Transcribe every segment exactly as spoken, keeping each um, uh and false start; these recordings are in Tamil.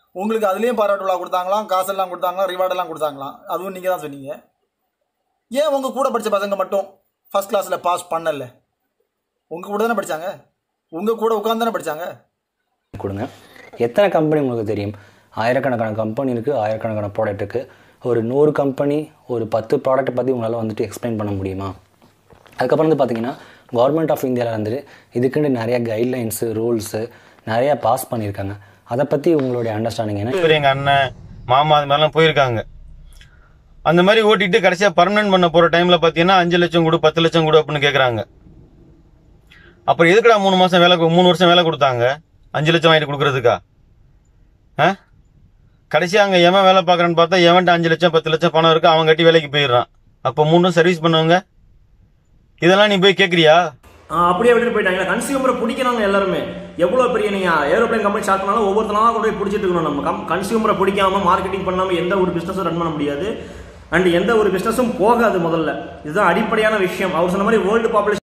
உங்களுக்கு அதுலேயும் பாராட்டு விழா கொடுத்தாங்களாம், காசெல்லாம் கொடுத்தாங்களாம், ரிவார்டெல்லாம் கொடுத்தாங்களாம். அதுவும் நீங்கள் தான் சொன்னீங்க. ஏன் உங்கள் கூட படித்த பசங்க மட்டும் ஃபஸ்ட் கிளாஸில் பாஸ் பண்ணல? உங்கள் கூட தானே படித்தாங்க, உங்கள் கூட உட்காந்து தானே படித்தாங்க. கொடுங்க. எத்தனை கம்பெனி உங்களுக்கு தெரியும்? ஆயிரக்கணக்கான கம்பெனி இருக்குது, ஆயிரக்கணக்கான ப்ராடக்ட் இருக்குது. ஒரு நூறு கம்பெனி ஒரு பத்து ப்ராடக்ட்டை பற்றி உங்களால் வந்துட்டு எக்ஸ்பிளைன் பண்ண முடியுமா? அதுக்கப்புறம் வந்து பார்த்தீங்கன்னா கவர்மெண்ட் ஆஃப் இந்தியாவில் வந்துட்டு இதுக்குன்னு நிறைய கைட்லைன்ஸு ரூல்ஸு நிறையா பாஸ் பண்ணியிருக்காங்க. அதை பற்றி உங்களுடைய அண்டர்ஸ்டாண்டிங் என்ன? எங்கள் அண்ணன் மாமா அது மாதிரிலாம் போயிருக்காங்க. அந்த மாதிரி ஓட்டிட்டு கடைசியாக பர்மனெண்ட் பண்ண போகிற டைமில் பார்த்தீங்கன்னா அஞ்சு லட்சம் கொடு பத்து லட்சம் கொடு அப்படின்னு கேட்குறாங்க. அப்புறம் எதுக்குடா மூணு மாதம் வேலை மூணு வருஷம் வேலை கொடுத்தாங்க அஞ்சு லட்சம் வாங்கிட்டு கொடுக்குறதுக்கா? ஆ கடைசியாக அங்கே எவன் வேலை பார்க்குறான்னு பார்த்தா எவன்ட்டு அஞ்சு லட்சம் பத்து லட்சம் பணம் இருக்குது, அவன் கட்டி வேலைக்கு போயிடுறான். அப்போ மூணு சர்வீஸ் பண்ணவங்க இதெல்லாம் நீ போய் கேட்குறியா? அப்படியே விட்டுட்டு போயிட்டாங்க. கன்சியூமரை பிடிக்கிறாங்க எல்லாருமே. எவ்வளோ பெரிய நீங்கள் ஏரோப்ளைன் கம்பெனி ஸ்டார்ட் பண்ணாலும் ஒவ்வொருத்தனாலும் கொண்டு போய் பிடிச்சிட்டு இருக்கணும். நம்ம கம் கன்சியூமரை பிடிக்காமல் மார்க்கெட்டிங் பண்ணாமல் எந்த ஒரு பிஸ்னஸும் ரன் பண்ண முடியாது. அண்ட் எந்த ஒரு பிஸ்னஸும் போகாது. முதல்ல இதுதான் அடிப்படையான விஷயம். அவர் சொன்ன மாதிரி வேர்ல்டு பாப்புலேஷன்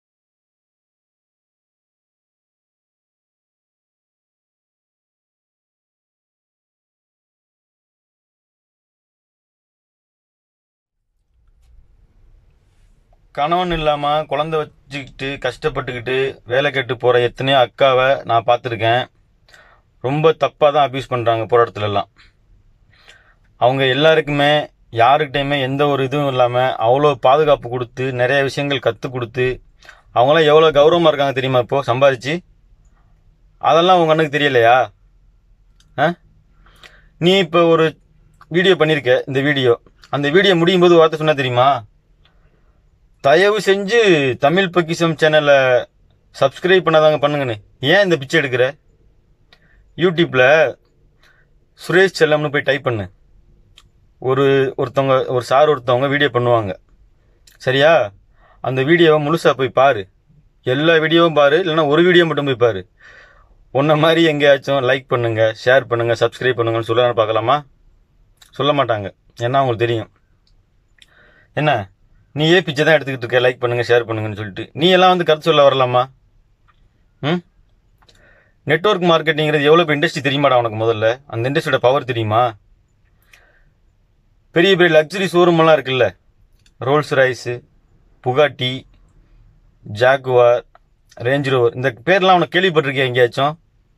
கணவன் இல்லாமல் குழந்தை வச்சுக்கிட்டு கஷ்டப்பட்டுக்கிட்டு வேலை கேட்டு போகிற எத்தனையோ அக்காவை நான் பார்த்துருக்கேன். ரொம்ப தப்பாக தான் அப்யூஸ் பண்ணுறாங்க போகிற இடத்துலலாம். அவங்க எல்லாருக்குமே யாருக்கிட்டையுமே எந்த ஒரு இதுவும் இல்லாமல் அவ்வளோ பாதுகாப்பு கொடுத்து நிறைய விஷயங்கள் கற்றுக் கொடுத்து அவங்களாம் எவ்வளோ கௌரவமாக இருக்காங்க தெரியுமா இப்போது சம்பாதிச்சு? அதெல்லாம் உங்கள் கண்ணுக்கு தெரியலையா? ஆ நீ இப்போ ஒரு வீடியோ பண்ணியிருக்க. இந்த வீடியோ அந்த வீடியோ முடியும் போது வார்த்தை சொன்னால் தெரியுமா? தயவு செஞ்சு தமிழ் பொக்கிஷம் சேனலை சப்ஸ்கிரைப் பண்ணாதாங்க பண்ணுங்கன்னு. ஏன் இந்த பிச்சை எடுக்கிற? யூடியூப்பில் சுரேஷ் செல்லம்னு போய் டைப் பண்ணு. ஒரு ஒருத்தவங்க ஒரு சார் ஒருத்தவங்க வீடியோ பண்ணுவாங்க, சரியா? அந்த வீடியோவை முழுசாக போய் பாரு. எல்லா வீடியோவும் பாரு, இல்லைன்னா ஒரு வீடியோ மட்டும் போய் பாரு. உன்ன மாதிரி எங்கேயாச்சும் லைக் பண்ணுங்கள், ஷேர் பண்ணுங்கள், சப்ஸ்கிரைப் பண்ணுங்கன்னு சொல்லலான்னு பார்க்கலாமா? சொல்ல மாட்டாங்க. ஏன்னா அவங்களுக்கு தெரியும். என்ன நீ ஏ பிச்சை தான் எடுத்துக்கிட்டு இருக்க, லைக் பண்ணுங்கள் ஷேர் பண்ணுங்கன்னு சொல்லிட்டு. நீ எல்லாம் வந்து கருத்து சொல்ல வரலாமா? ம் நெட்வொர்க் மார்க்கெட்டிங்கிறது எவ்வளோ பெரிய இண்டஸ்ட்ரி தெரியுமாடா உனக்கு? முதல்ல அந்த இண்டஸ்ட்ரியோட பவர் தெரியுமா? பெரிய பெரிய லக்ஸரி ஷோரூமெல்லாம் இருக்குல்ல, Rolls Royce, Bugatti, Jaguar, Range Rover, இந்த பேர்லாம் உனக்கு கேள்விப்பட்டிருக்கியா எங்கேயாச்சும்?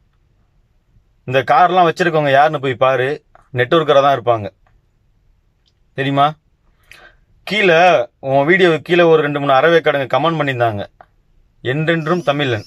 இந்த கார்லாம் வச்சுருக்கவங்க யாருன்னு போய் பாரு, நெட்வொர்க்கராக தான் இருப்பாங்க, தெரியுமா? கீழே உன் வீடியோவுக்கு கீழே ஒரு ரெண்டு மூணு அறவேக்காடுங்க கமெண்ட் பண்ணியிருந்தாங்க, என்றென்றும் தமிழன்.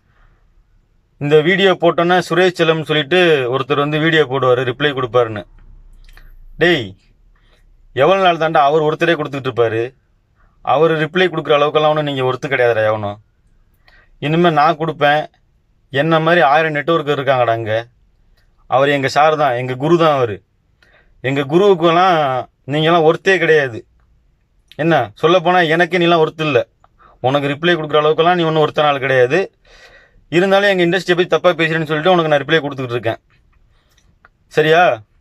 இந்த வீடியோ போட்டோன்னா சுரேஷ் செல்லம்னு சொல்லிட்டு ஒருத்தர் வந்து வீடியோ போடுவார், ரிப்ளை கொடுப்பாருன்னு. டேய், எவ்வளோ நாள் தாண்டா அவர் ஒருத்தரே கொடுத்துக்கிட்டு இருப்பாரு? அவர் ரிப்ளை கொடுக்குற அளவுக்கெல்லாம் ஒன்றும் நீங்கள் ஒருத்தர் கிடையாதுடா எவனும். இனிமேல் நான் கொடுப்பேன். என்ன மாதிரி ஆயிரம் நெட்வொர்க் இருக்காங்கடா அங்கே. அவர் எங்கள் சார் தான், எங்கள் குரு தான் அவர். எங்கள் குருவுக்கெல்லாம் நீங்கள்லாம் ஒருத்தே கிடையாது. என்ன சொல்லப்போனால் எனக்கே நீலாம் ஒருத்தர் இல்லை. உனக்கு ரிப்ளை கொடுக்குற அளவுக்கெல்லாம் நீ ஒன்றும் ஒருத்த நாள் கிடையாது. இருந்தாலும் எங்கள் இண்டஸ்ட்ரியை பற்றி தப்பாக பேசுகிறேன்னு சொல்லிட்டு உனக்கு நான் ரிப்ளை கொடுத்துக்கிட்டு இருக்கேன், சரியா?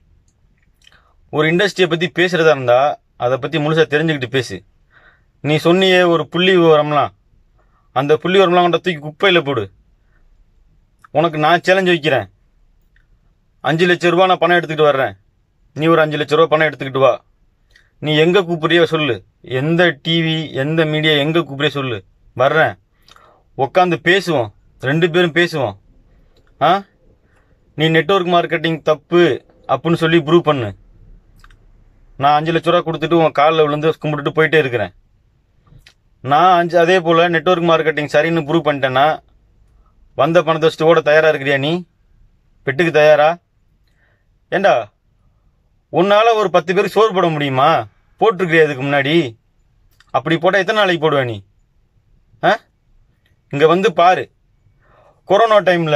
ஒரு இண்டஸ்ட்ரியை பற்றி பேசுகிறதா இருந்தால் அதை பற்றி முழுசாக தெரிஞ்சுக்கிட்டு பேசு. நீ சொன்னியே ஒரு புள்ளி விவரம்லாம், அந்த புள்ளி விவரம்லாம் கொண்ட தூக்கி குப்பையில் போடு. உனக்கு நான் சேலஞ்சு வைக்கிறேன். அஞ்சு லட்ச ரூபா நான் பணம் எடுத்துக்கிட்டு வர்றேன், நீ ஒரு அஞ்சு லட்ச ரூபா பணம் எடுத்துக்கிட்டு வா. நீ எங்கே கூப்பிட்றியோ சொல்லு, எந்த டிவி எந்த மீடியா எங்கே கூப்பிட்றியோ சொல்லு, வர்றேன். உட்காந்து பேசுவோம், ரெண்டு பேரும் பேசுவோம். ஆ நீ நெட்வொர்க் மார்க்கெட்டிங் தப்பு அப்படின்னு சொல்லி ப்ரூவ் பண்ணு. நான் அஞ்சு லட்ச ரூபா கொடுத்துட்டு உன் காலில் விழுந்து கும்பிட்டுட்டு போயிட்டே இருக்கிறேன். நான் அஞ்சு அதே போல் நெட்வொர்க் மார்க்கெட்டிங் சரின்னு ப்ரூவ் பண்ணிட்டேன்னா வந்த பணத்தை வச்சுட்டு ஓட தயாராக இருக்கிறியா? நீ பெட்டுக்கு தயாரா? ஏண்டா உன்னால் ஒரு பத்து பேருக்கு சோறு போட முடியுமா? போட்டிருக்கிறியா இதுக்கு முன்னாடி? அப்படி போட்டால் எத்தனை நாளைக்கு போடுவேன் நீ? ஆ இங்கே வந்து பாரு. கொரோனா டைமில்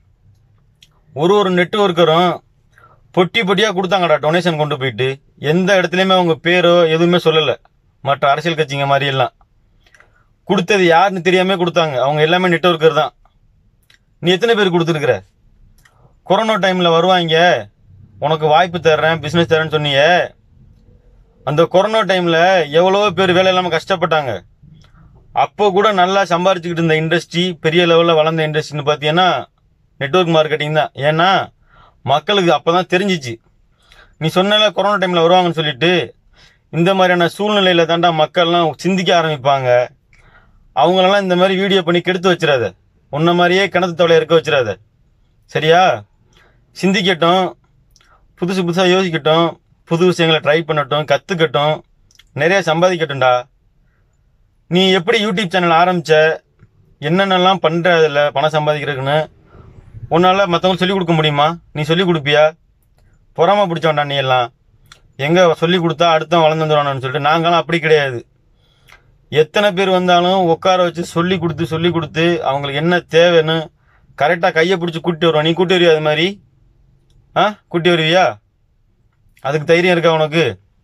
ஒரு ஒரு நெட்வொர்க்கரும் பொட்டி பொட்டியாக கொடுத்தாங்கடா டொனேஷன் கொண்டு போயிட்டு. எந்த இடத்துலையுமே அவங்க பேரோ எதுவுமே சொல்லலை. மற்ற அரசியல் கட்சிங்க மாதிரியெல்லாம் கொடுத்தது யாருன்னு தெரியாமல் கொடுத்தாங்க. அவங்க எல்லாமே நெட்வொர்க்கர் தான். நீ எத்தனை பேர் கொடுத்துருக்குற? கொரோனா டைமில் வருவாங்க, உனக்கு வாய்ப்பு தர்றேன், பிஸ்னஸ் தரேன்னு சொன்னியே. அந்த கொரோனா டைமில் எவ்வளோ பேர் வேலை இல்லாமல் கஷ்டப்பட்டாங்க. அப்போ கூட நல்லா சம்பாரிச்சுக்கிட்டு இருந்த இண்டஸ்ட்ரி, பெரிய லெவலில் வளர்ந்த இண்டஸ்ட்ரின்னு பார்த்தீங்கன்னா நெட்வொர்க் மார்க்கெட்டிங் தான். ஏன்னா மக்களுக்கு அப்போ தான் தெரிஞ்சிச்சு. நீ சொன்னல கொரோனா டைமில் வருவாங்கன்னு சொல்லிட்டு, இந்த மாதிரியான சூழ்நிலையில் தாண்டா மக்கள்லாம் சிந்திக்க ஆரம்பிப்பாங்க. அவங்களெல்லாம் இந்த மாதிரி வீடியோ பண்ணி கெடுத்து வச்சிடாத, உன்ன மாதிரியே கிணத்து தவளை இருக்க வச்சிடாத, சரியா? சிந்திக்கட்டும், புதுசு புதுசாக யோசிக்கட்டும், புது விஷயங்களை ட்ரை பண்ணட்டும், கற்றுக்கட்டும், நிறைய சம்பாதிக்கட்டும்டா. நீ எப்படி யூடியூப் சேனல் ஆரம்பித்த, என்னென்னலாம் பண்ணுற, அதில் பணம் சம்பாதிக்கிறதுக்குன்னு உன்னால் மற்றவங்களுக்கு சொல்லிக் கொடுக்க முடியுமா? நீ சொல்லிக் கொடுப்பியா? பொறாம பிடிச்சவன்டா நீ எல்லாம். எங்கே சொல்லிக் கொடுத்தா அடுத்த வளர்ந்து வந்துடுவானு சொல்லிட்டு. நாங்களாம் அப்படி கிடையாது. எத்தனை பேர் வந்தாலும் உட்கார வச்சு சொல்லி கொடுத்து சொல்லி கொடுத்து அவங்களுக்கு என்ன தேவைன்னு கரெக்டாக கையை பிடிச்சி கூட்டி வருவோம். நீ கூட்டி வருவியா? அது மாதிரி ஆ கூட்டி வருவியா? அதுக்கு தைரியம் இருக்கா உனக்கு?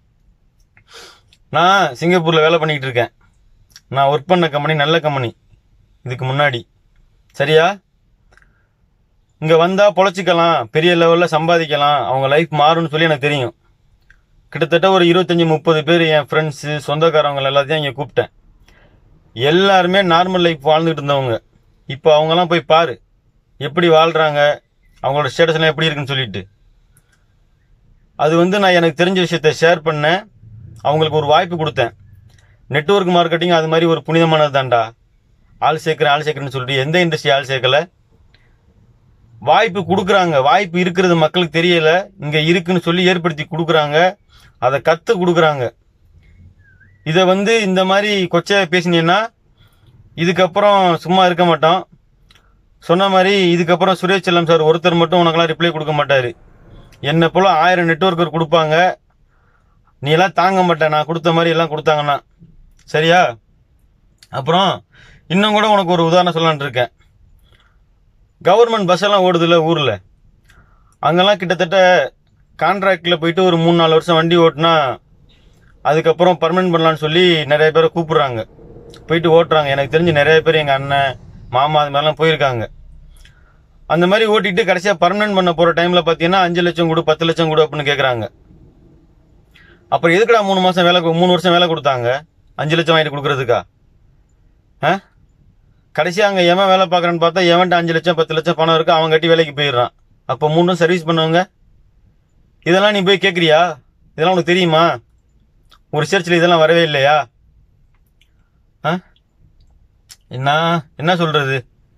நான் சிங்கப்பூரில் வேலை பண்ணிக்கிட்டு இருக்கேன். நான் ஒர்க் பண்ண கம்பெனி நல்ல கம்பெனி இதுக்கு முன்னாடி, சரியா? இங்கே வந்தால் பொழைச்சிக்கலாம், பெரிய லெவலில் சம்பாதிக்கலாம், அவங்க லைஃப் மாறும்னு சொல்லி எனக்கு தெரியும். கிட்டத்தட்ட ஒரு இருபத்தஞ்சி முப்பது பேர் என் ஃப்ரெண்ட்ஸு சொந்தக்காரவங்க எல்லாத்தையும் இங்கே கூப்பிட்டேன். எல்லாருமே நார்மல் லைஃப் வாழ்ந்துட்டு இருந்தவங்க. இப்போ அவங்கெல்லாம் போய் பாரு எப்படி வாழ்கிறாங்க, அவங்களோட ஸ்டேட்டஸ்லாம் எப்படி இருக்குன்னு சொல்லிட்டு. அது வந்து நான் எனக்கு தெரிஞ்ச விஷயத்த ஷேர் பண்ணேன், அவங்களுக்கு ஒரு வாய்ப்பு கொடுத்தேன். நெட்வொர்க் மார்க்கெட்டிங் அது மாதிரி ஒரு புனிதமானது தான்டா. ஆள் சேர்க்குறேன் ஆள் சேர்க்குறேன்னு சொல்லிட்டு எந்த இண்டஸ்ட்ரி ஆள் சேர்க்கலை. வாய்ப்பு கொடுக்குறாங்க, வாய்ப்பு இருக்கிறது மக்களுக்கு தெரியலை, இங்கே இருக்குன்னு சொல்லி ஏற்படுத்தி கொடுக்குறாங்க, அதை கற்று கொடுக்குறாங்க. இதை வந்து இந்த மாதிரி கொச்சையாக பேசினீங்கன்னா இதுக்கப்புறம் சும்மா இருக்க மாட்டோம். சொன்ன மாதிரி இதுக்கப்புறம் சுரேஷ் செல்லம் சார் ஒருத்தர் மட்டும் உனக்கெல்லாம் ரிப்ளை கொடுக்க மாட்டார். என்னை போல் ஆயிரம் நெட்வொர்க்கர் கொடுப்பாங்க, நீ எல்லாம் தாங்க மாட்டேன் நான் கொடுத்த மாதிரி எல்லாம் கொடுத்தாங்கன்னா, சரியா? அப்புறம் இன்னும் கூட உனக்கு ஒரு உதாரணம் சொல்லலான்னு இருக்கேன். கவர்மெண்ட் பஸ்ஸெல்லாம் ஓடுதில்ல ஊரில், அங்கெல்லாம் கிட்டத்தட்ட கான்ட்ராக்டில் போயிட்டு ஒரு மூணு நாலு வருஷம் வண்டி ஓட்டினா அதுக்கப்புறம் பர்மனெண்ட் பண்ணலான்னு சொல்லி நிறைய பேரை கூப்பிட்றாங்க, போயிட்டு ஓட்டுறாங்க. எனக்கு தெரிஞ்சு நிறைய பேர் எங்கள் அண்ணன் மாமா அது மாதிரிலாம் போயிருக்காங்க. அந்த மாதிரி ஓட்டிட்டு கடைசியாக பர்மனெண்ட் பண்ண போகிற டைமில் பார்த்தீங்கன்னா அஞ்சு லட்சம் கொடு பத்து லட்சம் கொடு அப்படின்னு கேட்குறாங்க. அப்புறம் எதுக்குடா மூணு மாதம் வேலை மூணு வருஷம் வேலை கொடுத்தாங்க அஞ்சு லட்சம் வாங்கிட்டு கொடுக்குறதுக்கா? ஆ கடைசியாக அங்கே எவன் வேலை பார்க்குறான்னு பார்த்தா எவன்ட்டு அஞ்சு லட்சம் பத்து லட்சம் பணம் இருக்குது, அவன் கட்டி வேலைக்கு போயிடுறான். அப்போ மூணு சர்வீஸ் பண்ணவங்க இதெல்லாம் நீ போய் கேட்குறியா? இதெல்லாம் உனக்கு தெரியுமா? ஒரு ரிசர்ச்சில் இதெல்லாம் வரவே இல்லையா? ஆ என்ன என்ன சொல்கிறது?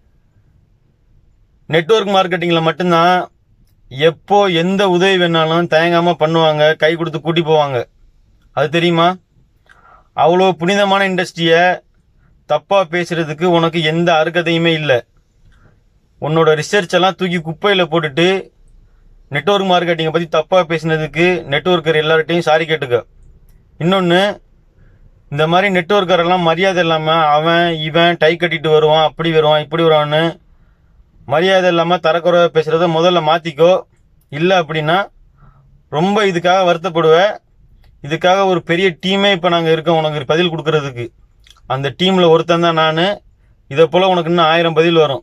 நெட்வொர்க் மார்க்கெட்டிங்கில் மட்டும்தான் எப்போ எந்த உதவி வேணாலும் தயங்காமல் பண்ணுவாங்க, கை கொடுத்து கூட்டி போவாங்க. அது தெரியுமா? அவ்வளோ புனிதமான இண்டஸ்ட்ரியை தப்பாக பேசுகிறதுக்கு உனக்கு எந்த அருகதையுமே இல்லை. உன்னோட ரிசர்ச் எல்லாம் தூக்கி குப்பையில் போட்டுட்டு நெட்வொர்க் மார்க்கெட்டிங்கை பற்றி தப்பாக பேசினதுக்கு நெட்வொர்க்கர் எல்லார்ட்டையும் சாரி கேட்டுக்க. இன்னொன்று, இந்த மாதிரி நெட்வொர்க்கரெல்லாம் மரியாதை இல்லாமல் அவன் இவன் டை கட்டிட்டு வருவான், அப்படி வருவான் இப்படி வருவான்னு மரியாதை இல்லாமல் தரக்குறைவாக பேசுகிறத முதல்ல மாற்றிக்கோ. இல்லை அப்படின்னா ரொம்ப இதுக்காக வருத்தப்படுவேன். இதுக்காக ஒரு பெரிய டீமே இப்போ நாங்கள் இருக்கோம் உனக்கு பதில் கொடுக்கறதுக்கு. அந்த டீமில் ஒருத்தன் தான் நான். இதை போல் உனக்கு இன்னும் ஆயிரம் பதில் வரும்.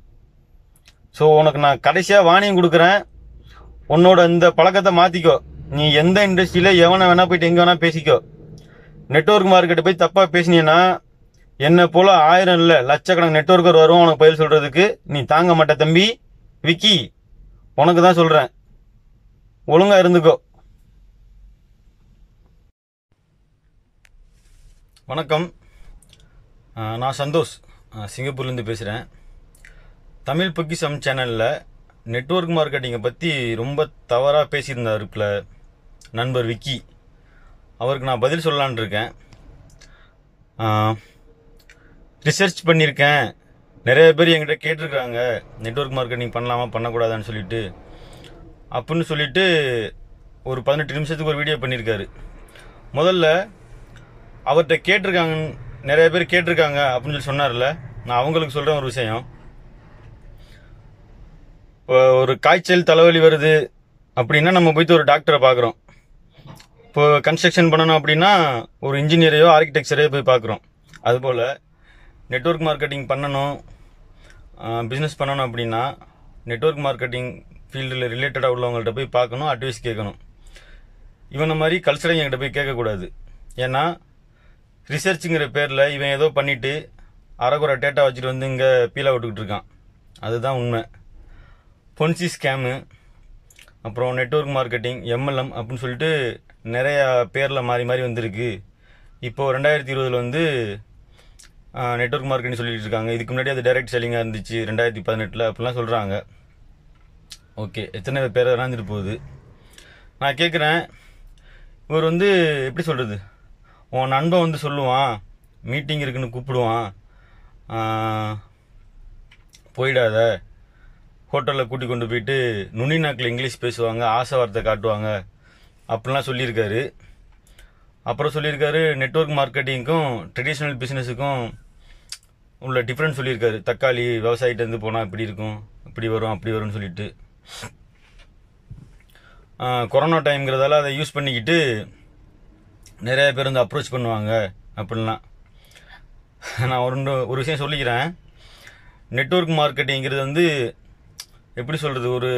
ஸோ உனக்கு நான் கடைசியாக வாணியம் கொடுக்குறேன், உன்னோட இந்த பழக்கத்தை மாற்றிக்கோ. நீ எந்த இண்டஸ்ட்ரியில் எவனை வேணா போயிட்டு எங்கே வேணா பேசிக்கோ. நெட்வொர்க் மார்க்கெட்டை போய் தப்பாக பேசினீன்னா என்னை போல் ஆயிரம் இல்லை லட்சக்கணக்கு நெட்வொர்க்கர் வரும் உனக்கு பதில் சொல்கிறதுக்கு. நீ தாங்க மாட்ட தம்பி. விக்கி, உனக்கு தான் சொல்கிறேன், ஒழுங்காக இருந்துக்கோ. வணக்கம், நான் சந்தோஷ், சிங்கப்பூர்லேருந்து பேசுகிறேன். தமிழ் பொக்கிஷம் சேனலில் நெட்வொர்க் மார்க்கெட்டிங்கை பற்றி ரொம்ப தவறாக பேசியிருந்தார் இப்போ நண்பர் விக்கி. அவருக்கு நான் பதில் சொல்லலான் இருக்கேன். ரிசர்ச் பண்ணியிருக்கேன், நிறைய பேர் என்கிட்ட கேட்டிருக்காங்க நெட்வொர்க் மார்க்கெட்டிங் பண்ணலாமா பண்ணக்கூடாதான்னு சொல்லிட்டு அப்படின்னு சொல்லிட்டு ஒரு பதினெட்டு நிமிஷத்துக்கு ஒரு வீடியோ பண்ணியிருக்காரு. முதல்ல அவர்கிட்ட கேட்டிருக்காங்க, நிறைய பேர் கேட்டிருக்காங்க அப்படின்னு சொல்லி சொன்னார்ல, நான் அவங்களுக்கு சொல்கிறேன் ஒரு விஷயம். ஒரு காய்ச்சல் தலைவலி வருது அப்படின்னா நம்ம போய்ட்டு ஒரு டாக்டரை பார்க்குறோம். இப்போ கன்ஸ்ட்ரக்ஷன் பண்ணணும் அப்படின்னா ஒரு இன்ஜினியரையோ ஆர்கிடெக்சரையோ போய் பார்க்குறோம். அதுபோல் நெட்வொர்க் மார்க்கெட்டிங் பண்ணணும், பிஸ்னஸ் பண்ணணும் அப்படின்னா நெட்வொர்க் மார்க்கெட்டிங் ஃபீல்டில் ரிலேட்டடாக உள்ளவங்கள்ட்ட போய் பார்க்கணும், அட்வைஸ் கேட்கணும். இவனை மாதிரி கல்ச்சரை என்கிட்ட போய் கேட்கக்கூடாது. ஏன்னா ரிசர்ச்சுங்கிற பேரில் இவன் ஏதோ பண்ணிவிட்டு அரைக்குறை டேட்டா வச்சுட்டு வந்து இங்கே பீலா விட்டுக்கிட்டு இருக்கான். அதுதான் உண்மை. Ponzi scam. அப்புறம் நெட்வொர்க் மார்க்கெட்டிங், எம்எல்எம் அப்படின்னு சொல்லிட்டு நிறையா பேரில் மாறி மாறி வந்திருக்கு. இப்போது ரெண்டாயிரத்தி இருபதில் வந்து நெட்வொர்க் மார்க்கெட்டிங் சொல்லிட்டு இருக்காங்க. இதுக்கு முன்னாடி அது டைரக்ட் செல்லிங்காக இருந்துச்சு ரெண்டாயிரத்தி பதினெட்டில் அப்படிலாம் சொல்கிறாங்க. ஓகே, எத்தனை பேர் விளாண்டுட்டு போகுது. நான் கேட்குறேன், இவர் வந்து எப்படி சொல்கிறது, உன் நண்பன் வந்து சொல்லுவான் மீட்டிங் இருக்குன்னு கூப்பிடுவான், போயிடாத, ஹோட்டலில் கூட்டி கொண்டு போயிட்டு நுனி நாக்கில் இங்கிலீஷ் பேசுவாங்க, ஆசை வார்த்தை காட்டுவாங்க அப்படிலாம் சொல்லியிருக்காரு. அப்புறம் சொல்லியிருக்காரு நெட்வொர்க் மார்க்கெட்டிங்க்கும் ட்ரெடிஷ்னல் பிஸ்னஸுக்கும் உள்ள டிஃப்ரென்ஸ் சொல்லியிருக்காரு. தக்காளி விவசாயிட்டேருந்து போனால் இப்படி இருக்கும், இப்படி வரும், அப்படி வரும்னு சொல்லிட்டு. கொரோனா டைம்ங்கிறதால அதை யூஸ் பண்ணிக்கிட்டு நிறைய பேர் வந்து அப்ரோச் பண்ணுவாங்க அப்படின்லாம். நான் ஒரு ஒரு விஷயம் சொல்லிக்கிறேன். நெட்வொர்க் மார்க்கெட்டிங்கிறது வந்து எப்படி சொல்கிறது, ஒரு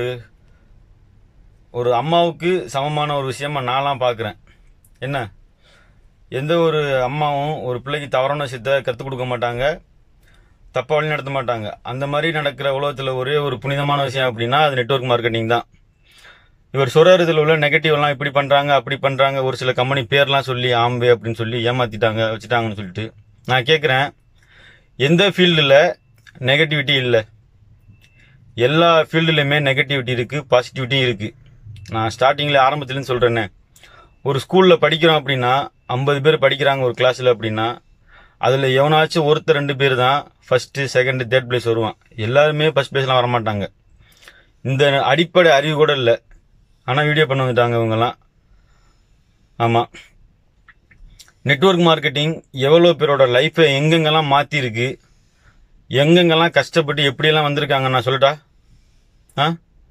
ஒரு அம்மாவுக்கு சமமான ஒரு விஷயமா நான்லாம் பார்க்குறேன். என்ன, எந்த ஒரு அம்மாவும் ஒரு பிள்ளைக்கு தவறான விஷயத்தை கற்றுக் கொடுக்க மாட்டாங்க, தப்பாக வழி நடத்த மாட்டாங்க. அந்த மாதிரி நடக்கிற உலகத்தில் ஒரே ஒரு புனிதமான விஷயம் அப்படின்னா அது நெட்வொர்க் மார்க்கெட்டிங் தான். இவர் சொல்கிற இதில் உள்ள நெகட்டிவ்லாம் இப்படி பண்ணுறாங்க, அப்படி பண்ணுறாங்க, ஒரு சில கம்பெனி பேர்லாம் சொல்லி ஆம்பே அப்படின்னு சொல்லி ஏமாற்றிட்டாங்க, வச்சுட்டாங்கன்னு சொல்லிட்டு. நான் கேட்குறேன், எந்த ஃபீல்டில் நெகட்டிவிட்டி இல்லை? எல்லா ஃபீல்டுலையுமே நெகட்டிவிட்டி இருக்குது, பாசிட்டிவிட்டியும் இருக்குது. நான் ஸ்டார்டிங்கில் ஆரம்பத்துலேருந்து சொல்கிறேன்னே, ஒரு ஸ்கூலில் படிக்கிறோம் அப்படின்னா ஐம்பது பேர் படிக்கிறாங்க ஒரு கிளாஸில் அப்படின்னா அதில் எவனாச்சும் ஒருத்தர் ரெண்டு பேர் தான் ஃபஸ்ட்டு செகண்டு தேர்ட் பிளேஸ் வருவான். எல்லாருமே ஃபஸ்ட் பிளேஸ்லாம் வரமாட்டாங்க. இந்த அடிப்படை அறிவு கூட இல்லை, ஆனால் வீடியோ பண்ண வந்துட்டாங்க இவங்கெல்லாம். ஆமாம், நெட்வொர்க் மார்க்கெட்டிங் எவ்வளோ பேரோட லைஃப்பை எங்கெங்கெல்லாம் மாற்றிருக்கு, எங்கெங்கெல்லாம் கஷ்டப்பட்டு எப்படியெல்லாம் வந்திருக்காங்க நான் சொல்லட்டா? ஆ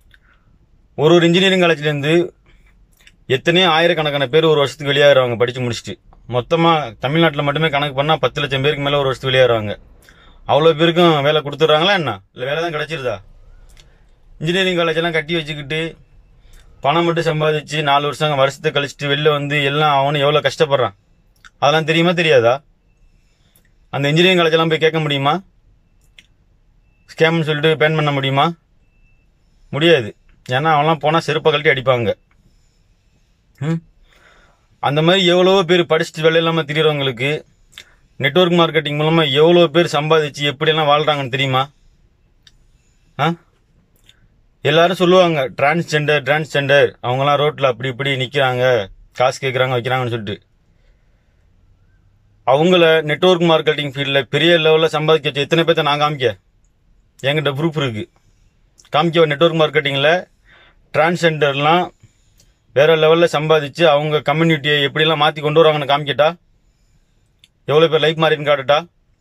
ஒரு ஒரு இன்ஜினியரிங் காலேஜ்லேருந்து எத்தனையோ ஆயிரக்கணக்கான பேர் ஒரு வருஷத்துக்கு வெளியாகிறாங்க படித்து முடிச்சுட்டு. மொத்தமாக தமிழ்நாட்டில் மட்டுமே கணக்கு பண்ணால் பத்து லட்சம் பேருக்கு மேலே ஒரு வருஷத்துக்கு வெளியாகிறாங்க. அவ்வளோ பேருக்கும் வேலை கொடுத்துட்றாங்களா என்ன, இல்லை வேலை தான் கிடச்சிருதா? இன்ஜினியரிங் காலேஜெல்லாம் கட்டி வச்சுக்கிட்டு பணம் மட்டும் சம்பாதிச்சு நாலு வருஷம் வருஷத்தை கழிச்சிட்டு வெளில வந்து எல்லாம் அவனும் எவ்வளோ கஷ்டப்படுறான் அதெல்லாம் தெரியுமா தெரியாதா? அந்த இன்ஜினியரிங் காலேஜெல்லாம் போய் கேட்க முடியுமா? ஸ்கேம்னு சொல்லிட்டு பேன் பண்ண முடியுமா? முடியாது. ஏன்னா அவன்லாம் போனால் செருப்பை கழட்டி அடிப்பாங்க. ம் அந்த மாதிரி எவ்வளோ பேர் படிச்சுட்டு வேலை இல்லாமல் திரிகிறவங்களுக்கு நெட்வொர்க் மார்க்கெட்டிங் மூலமாக எவ்வளோ பேர் சம்பாதிச்சு எப்படியெல்லாம் வாழ்கிறாங்கன்னு தெரியுமா? ஆ எல்லாரும் சொல்லுவாங்க டிரான்ஸ்ஜெண்டர் டிரான்ஸ்ஜெண்டர் அவங்களாம் ரோட்டில் அப்படி இப்படி நிற்கிறாங்க, காசு கேட்குறாங்க, வைக்கிறாங்கன்னு சொல்லிட்டு. அவங்கள நெட்வொர்க் மார்க்கெட்டிங் ஃபீல்டில் பெரிய லெவலில் சம்பாதிக்க வச்சு எத்தனை பேர்த்த நான் காமிக்க? என்கிட்ட ப்ரூஃப் இருக்குது. காமிக்க நெட்வொர்க் மார்க்கெட்டிங்கில் டிரான்ஸ்ஜெண்டர்லாம் வேறு லெவலில் சம்பாதிச்சு அவங்க கம்யூனிட்டியை எப்படிலாம் மாற்றி கொண்டு வராங்கன்னு காமிக்கிட்டா? எவ்வளோ பேர் லைஃப் மாறின்னு காட்டுட்டா?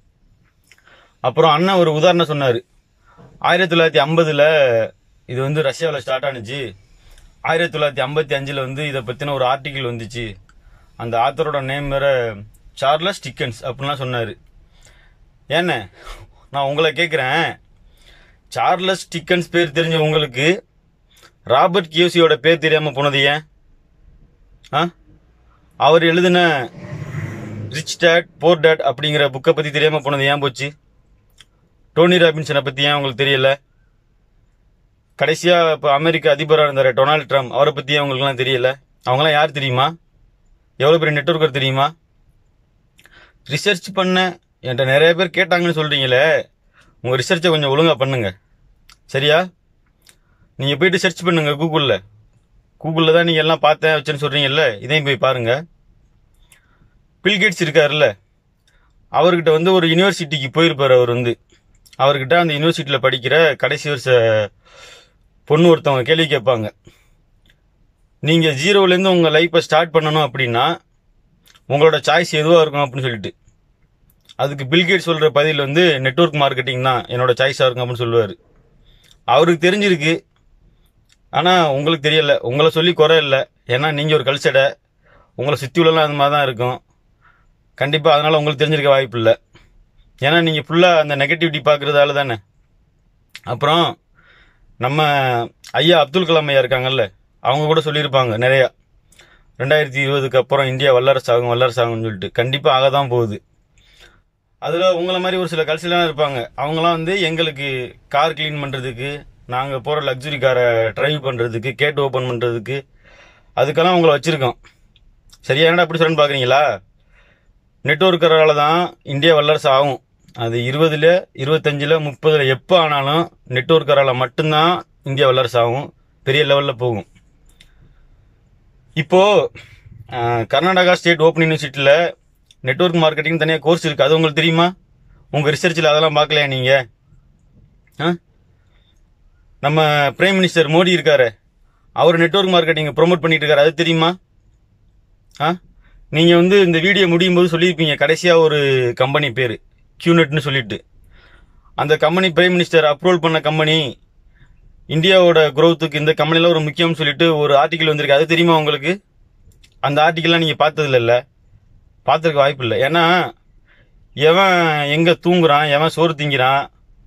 அப்புறம் அண்ணன் ஒரு உதாரணம் சொன்னார். ஆயிரத்தி தொள்ளாயிரத்தி ஐம்பதில் இது வந்து ரஷ்யாவில் ஸ்டார்ட் ஆனிச்சு. ஆயிரத்தி தொள்ளாயிரத்தி ஐம்பத்தி அஞ்சில் வந்து இதை பற்றின ஒரு ஆர்டிக்கிள் வந்துச்சு. அந்த ஆத்தரோட நேம் வேறு சார்லஸ் டிக்கன்ஸ் அப்படின்லாம் சொன்னார். ஏண்ணே நான் உங்களை கேட்குறேன், சார்லஸ் டிக்கன்ஸ் பேர் தெரிஞ்ச உங்களுக்கு ராபர்ட் கியோசியோட பேர் தெரியாமல் போனது ஏன்? ஆ அவர் எழுதின ரிச் டேட் போர் டேட் அப்படிங்கிற புக்கை பற்றி தெரியாமல் போனது ஏன் போச்சு? டோனி ராபின்சனை பற்றி ஏன் உங்களுக்கு தெரியல? கடைசியாக இப்போ அமெரிக்க அதிபராக இருந்தார் டொனால்ட் ட்ரம்ப், அவரை பற்றி ஏன் உங்களுக்குலாம் தெரியல? அவங்களாம் யார் தெரியுமா? எவ்வளோ பெரிய நெட்வொர்க்கர் தெரியுமா? ரிசர்ச் பண்ண என்கிட்ட நிறைய பேர் கேட்டாங்கன்னு சொல்கிறீங்களே, உங்கள் ரிசர்ச்சை கொஞ்சம் ஒழுங்காக பண்ணுங்கள் சரியா? நீங்கள் போய்ட்டு சர்ச் பண்ணுங்கள் கூகுளில். கூகுளில் தான் நீங்கள் எல்லாம் பார்த்தேன் வச்சேன்னு சொல்கிறீங்கல்ல, இதையும் போய் பாருங்கள். பில்கேட்ஸ் இருக்காருல்ல, அவர்கிட்ட வந்து ஒரு யூனிவர்சிட்டிக்கு போயிருப்பார். அவர் வந்து அவர்கிட்ட அந்த யூனிவர்சிட்டியில் படிக்கிற கடைசி வருஷ பொண்ணு ஒருத்தவங்க கேள்வி கேட்பாங்க, நீங்கள் ஜீரோலேருந்து உங்கள் லைஃப்பை ஸ்டார்ட் பண்ணணும் அப்படின்னா உங்களோட சாய்ஸ் எதுவாக இருக்கும் அப்படின்னு சொல்லிட்டு. அதுக்கு பில்கேட்ஸ் சொல்கிற பதில் வந்து நெட்வொர்க் மார்க்கெட்டிங் தான் என்னோட சாய்ஸாக இருக்கும் அப்படின்னு சொல்லுவார். அவருக்கு தெரிஞ்சிருக்கு, ஆனால் உங்களுக்கு தெரியலை. உங்களை சொல்லி குறை இல்லை, ஏன்னா நீங்கள் ஒரு கல்ச்சடை, உங்களை சுற்றி உள்ளலாம் அந்த மாதிரி தான் இருக்கும் கண்டிப்பாக. அதனால் உங்களுக்கு தெரிஞ்சிருக்க வாய்ப்பு இல்லை, ஏன்னா நீங்கள் ஃபுல்லாக அந்த நெகட்டிவிட்டி பார்க்குறதால தானே. அப்புறம் நம்ம ஐயா அப்துல் கலாம் ஐயா இருக்காங்கல்ல, அவங்க கூட சொல்லியிருப்பாங்க நிறையா, ரெண்டாயிரத்தி இருபதுக்கு அப்புறம் இந்தியா வல்லரசு ஆகும் வல்லரசு ஆகும்னு சொல்லிட்டு. கண்டிப்பாக ஆக தான் போகுது. அதில் உங்களை மாதிரி ஒரு சில கல்ச்சரெலாம் இருப்பாங்க. அவங்களாம் வந்து எங்களுக்கு கார் க்ளீன் பண்ணுறதுக்கு, நாங்கள் போகிற லக்ஸுரி காரை ட்ரைவ் பண்ணுறதுக்கு, கேட் ஓப்பன் பண்ணுறதுக்கு, அதுக்கெல்லாம் உங்களை வச்சுருக்கோம். சரியா? என்னடா அப்படி சொல்லணும்னு பார்க்குறீங்களா? நெட்வொர்க்கரால் தான் இந்தியா வல்லரசு ஆகும். அது இருபதில் இருபத்தஞ்சில் முப்பதில் எப்போ ஆனாலும் நெட்வொர்க்கரால் மட்டும்தான் இந்தியா வல்லரசு ஆகும், பெரிய லெவலில் போகும். இப்போது கர்நாடகா ஸ்டேட் ஓப்பன் யூனிவர்சிட்டியில் நெட்வொர்க் மார்க்கெட்டிங் தனியாக கோர்ஸ் இருக்குது. அது உங்களுக்கு தெரியுமா? உங்கள் ரிசர்ச்சில் அதெல்லாம் பார்க்கலையா நீங்கள்? ஆ நம்ம பிரைம் மினிஸ்டர் மோடி இருக்காரு, அவர் நெட்வொர்க் மார்க்கெட்டிங் ப்ரொமோட் பண்ணிட்டு இருக்காரு. அது தெரியுமா? ஆ நீங்கள் வந்து இந்த வீடியோ முடியும் போது சொல்லியிருப்பீங்க கடைசியாக ஒரு கம்பெனி பேர் கியூநெட்னு சொல்லிட்டு. அந்த கம்பெனி பிரைம் மினிஸ்டர் அப்ரூவல் பண்ண கம்பெனி, இந்தியாவோட க்ரோத்துக்கு இந்த கம்பெனியில் ஒரு முக்கியம்னு சொல்லிட்டு ஒரு ஆர்டிக்கல் வந்திருக்கு. அது தெரியுமா உங்களுக்கு? அந்த ஆர்டிக்கல்லாம் நீங்கள் பார்த்ததில்ல, பார்த்துருக்க வாய்ப்பு இல்லை. ஏன்னா எவன் எங்கே தூங்குறான், எவன் சோறு திங்கிறான்,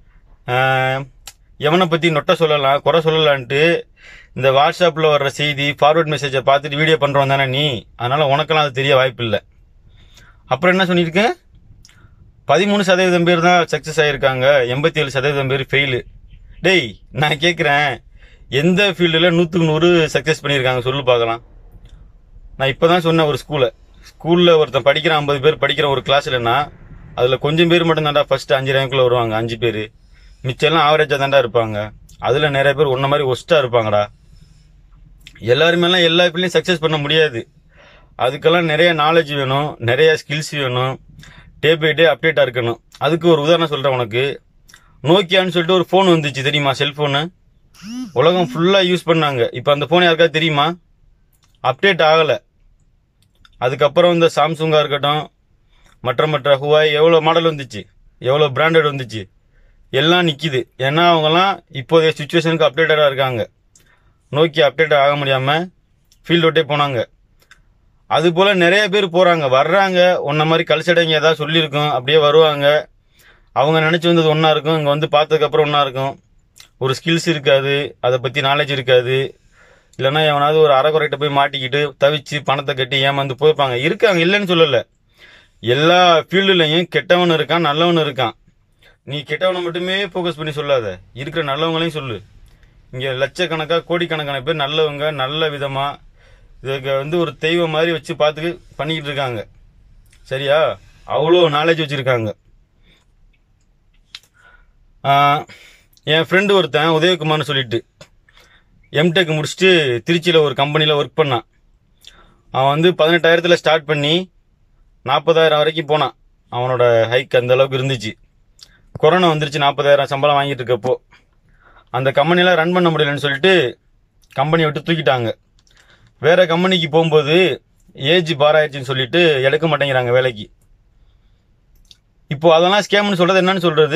எவனை பற்றி நொட்டை சொல்லலாம், குறை சொல்லலான்ட்டு இந்த வாட்ஸ்அப்பில் வர்ற செய்தி ஃபார்வர்ட் மெசேஜை பார்த்துட்டு வீடியோ பண்ணுறோம் தானே நீ, அதனால் உனக்கெல்லாம் அது தெரிய வாய்ப்பு இல்லை. அப்புறம் என்ன சொல்லியிருக்கேன்? பதிமூணு சதவீதம் பேர் தான் சக்ஸஸ் ஆகியிருக்காங்க, எண்பத்தி ஏழு சதவீதம் பேர் ஃபெயிலு. டேய், நான் கேட்குறேன், எந்த ஃபீல்டில் நூற்றுக்கு நூறு சக்ஸஸ் பண்ணியிருக்காங்க சொல்லு பார்க்கலாம். நான் இப்போ தான் சொன்னேன், ஒரு ஸ்கூலை ஸ்கூலில் ஒருத்தன் படிக்கிறான், ஐம்பது பேர் படிக்கிற ஒரு கிளாஸ் இல்லைன்னா அதில் கொஞ்சம் பேர் மட்டும் தாண்டா ஃபஸ்ட்டு அஞ்சு ரேங்க்கில் வருவாங்க, அஞ்சு பேர். மிச்சம்லாம் ஆவரேஜாக தாண்டா இருப்பாங்க. அதில் நிறைய பேர் ஒன்றை மாதிரி ஒஸ்ட்டாக இருப்பாங்கடா. எல்லாருமேலாம் எல்லா ஃபீல்ட்லையும் சக்ஸஸ் பண்ண முடியாது. அதுக்கெல்லாம் நிறைய நாலேஜ் வேணும், நிறைய ஸ்கில்ஸ் வேணும், டே பை டே அப்டேட்டாக இருக்கணும். அதுக்கு ஒரு உதாரணம் சொல்கிறேன் உனக்கு. நோக்கியான்னு சொல்லிட்டு ஒரு ஃபோன் வந்துச்சு தெரியுமா? செல்ஃபோனு உலகம் ஃபுல்லாக யூஸ் பண்ணாங்க. இப்போ அந்த ஃபோன் யாருக்காவது தெரியுமா? அப்டேட் ஆகலை. அதுக்கப்புறம் இந்த சாம்சங்காக இருக்கட்டும், மற்ற மற்ற ஹுவாய், எவ்வளோ மாடல் வந்துச்சு, எவ்வளோ பிராண்டட் வந்துச்சு, எல்லாம் நிற்கிது. ஏன்னா அவங்கெல்லாம் இப்போதைய சுச்சுவேஷனுக்கு அப்டேட்டடாக இருக்காங்க. நோக்கியா அப்டேட் ஆக முடியாமல் ஃபீல்டு விட்டே போனாங்க. அதுபோல் நிறைய பேர் போகிறாங்க, வர்றாங்க. ஒன்றை மாதிரி கல்ச்சடைங்க ஏதாவது சொல்லியிருக்கோம், அப்படியே வருவாங்க. அவங்க நினச்சி வந்தது ஒன்றா இருக்கும், இங்கே வந்து பார்த்ததுக்கப்புறம் ஒன்றா இருக்கும். ஒரு ஸ்கில்ஸ் இருக்காது, அதை பற்றி நாலேஜ் இருக்காது. இல்லைன்னா எவனாவது ஒரு அரைக்குறைகிட்ட போய் மாட்டிக்கிட்டு தவிச்சு பணத்தை கட்டி ஏமாந்து போயிருப்பாங்க. இருக்காங்க, இல்லைன்னு சொல்லலை. எல்லா ஃபீல்டுலையும் கெட்டவன் இருக்கான், நல்லவன் இருக்கான். நீ கெட்டவனை மட்டுமே ஃபோக்கஸ் பண்ணி சொல்லாத, இருக்கிற நல்லவங்களையும் சொல்லு. இங்கே லட்சக்கணக்காக கோடிக்கணக்கான பேர் நல்லவங்க, நல்ல விதமாக இதுக்கு வந்து ஒரு தெய்வம் மாதிரி வச்சு பார்த்து பண்ணிக்கிட்டு இருக்காங்க. சரியா? அவ்வளோ நாலேஜ் வச்சுருக்காங்க. என் ஃப்ரெண்டு ஒருத்தன் உதயகுமார்னு சொல்லிட்டு எம்டெக் முடிச்சுட்டு திருச்சியில் ஒரு கம்பெனியில் ஒர்க் பண்ணான். அவன் வந்து பதினெட்டாயிரத்தில் ஸ்டார்ட் பண்ணி நாற்பதாயிரம் வரைக்கும் போனான். அவனோட ஹைக் அந்த அளவுக்கு இருந்துச்சு. கொரோனா வந்துருச்சு, நாற்பதாயிரம் சம்பளம் வாங்கிட்டு இருக்கப்போ அந்த கம்பெனியெலாம் ரன் பண்ண முடியலன்னு சொல்லிட்டு கம்பெனியை விட்டு தூக்கிட்டாங்க. வேறு கம்பெனிக்கு போகும்போது ஏஜ் பாராயிடுச்சின்னு சொல்லிட்டு எடுக்க மாட்டேங்கிறாங்க வேலைக்கு. இப்போது அதெல்லாம் ஸ்கேம்னு சொல்கிறது என்னன்னு சொல்கிறது?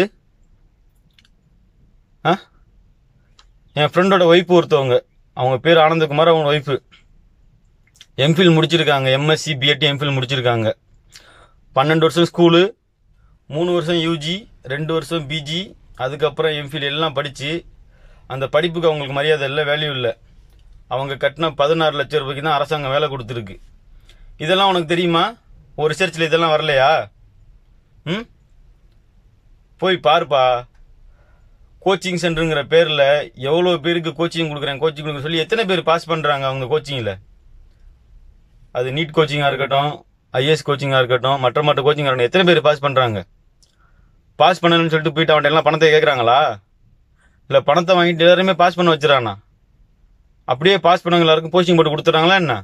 ஆ என் ஃப்ரெண்டோட ஒய்ஃபு ஒருத்தவங்க, அவங்க பேர் ஆனந்தகுமார், அவங்க ஒய்ஃபு எம்ஃபில் முடிச்சிருக்காங்க. எம்எஸ்சி பிஎட்டி எம்ஃபில் முடிச்சிருக்காங்க. பன்னெண்டு வருஷம் ஸ்கூலு, மூணு வருஷம் யூஜி, ரெண்டு வருஷம் பிஜி, அதுக்கப்புறம் எம்ஃபில் எல்லாம் படித்து அந்த படிப்புக்கு அவங்களுக்கு மரியாதை இல்லை, வேல்யூ இல்லை. அவங்க கட்டின பதினாறு லட்சம் ரூபாய்க்கு தான் அரசாங்கம் வேலை கொடுத்துருக்கு. இதெல்லாம் உனக்கு தெரியுமா? ஒரு ரிசர்ச்சில் இதெல்லாம் வரலையா? ம் போய் பாருப்பா. கோச்சிங் சென்டருங்கிற பேரில் எவ்வளோ பேருக்கு கோச்சிங் கொடுக்குறேன் கோச்சிங் கொடுக்குறேன் சொல்லி எத்தனை பேர் பாஸ் பண்ணுறாங்க அவங்க கோச்சிங்கில்? அது நீட் கோச்சிங்காக இருக்கட்டும், ஐஏஎஸ் கோச்சிங்காக இருக்கட்டும், மற்ற மற்ற கோச்சிங்காக இருக்கட்டும், எத்தனை பேர் பாஸ் பண்ணுறாங்க? பாஸ் பண்ணணும்னு சொல்லிட்டு போயிட்டு அவன்கிட்ட எல்லாம் பணத்தை கேட்குறாங்களா? இல்லை பணத்தை வாங்கிட்டு எல்லாருமே பாஸ் பண்ண வச்சுறானா? அப்படியே பாஸ் பண்ணவங்க எல்லாருக்கும் போஸ்டிங் போட்டு கொடுத்துட்றாங்களா என்ன?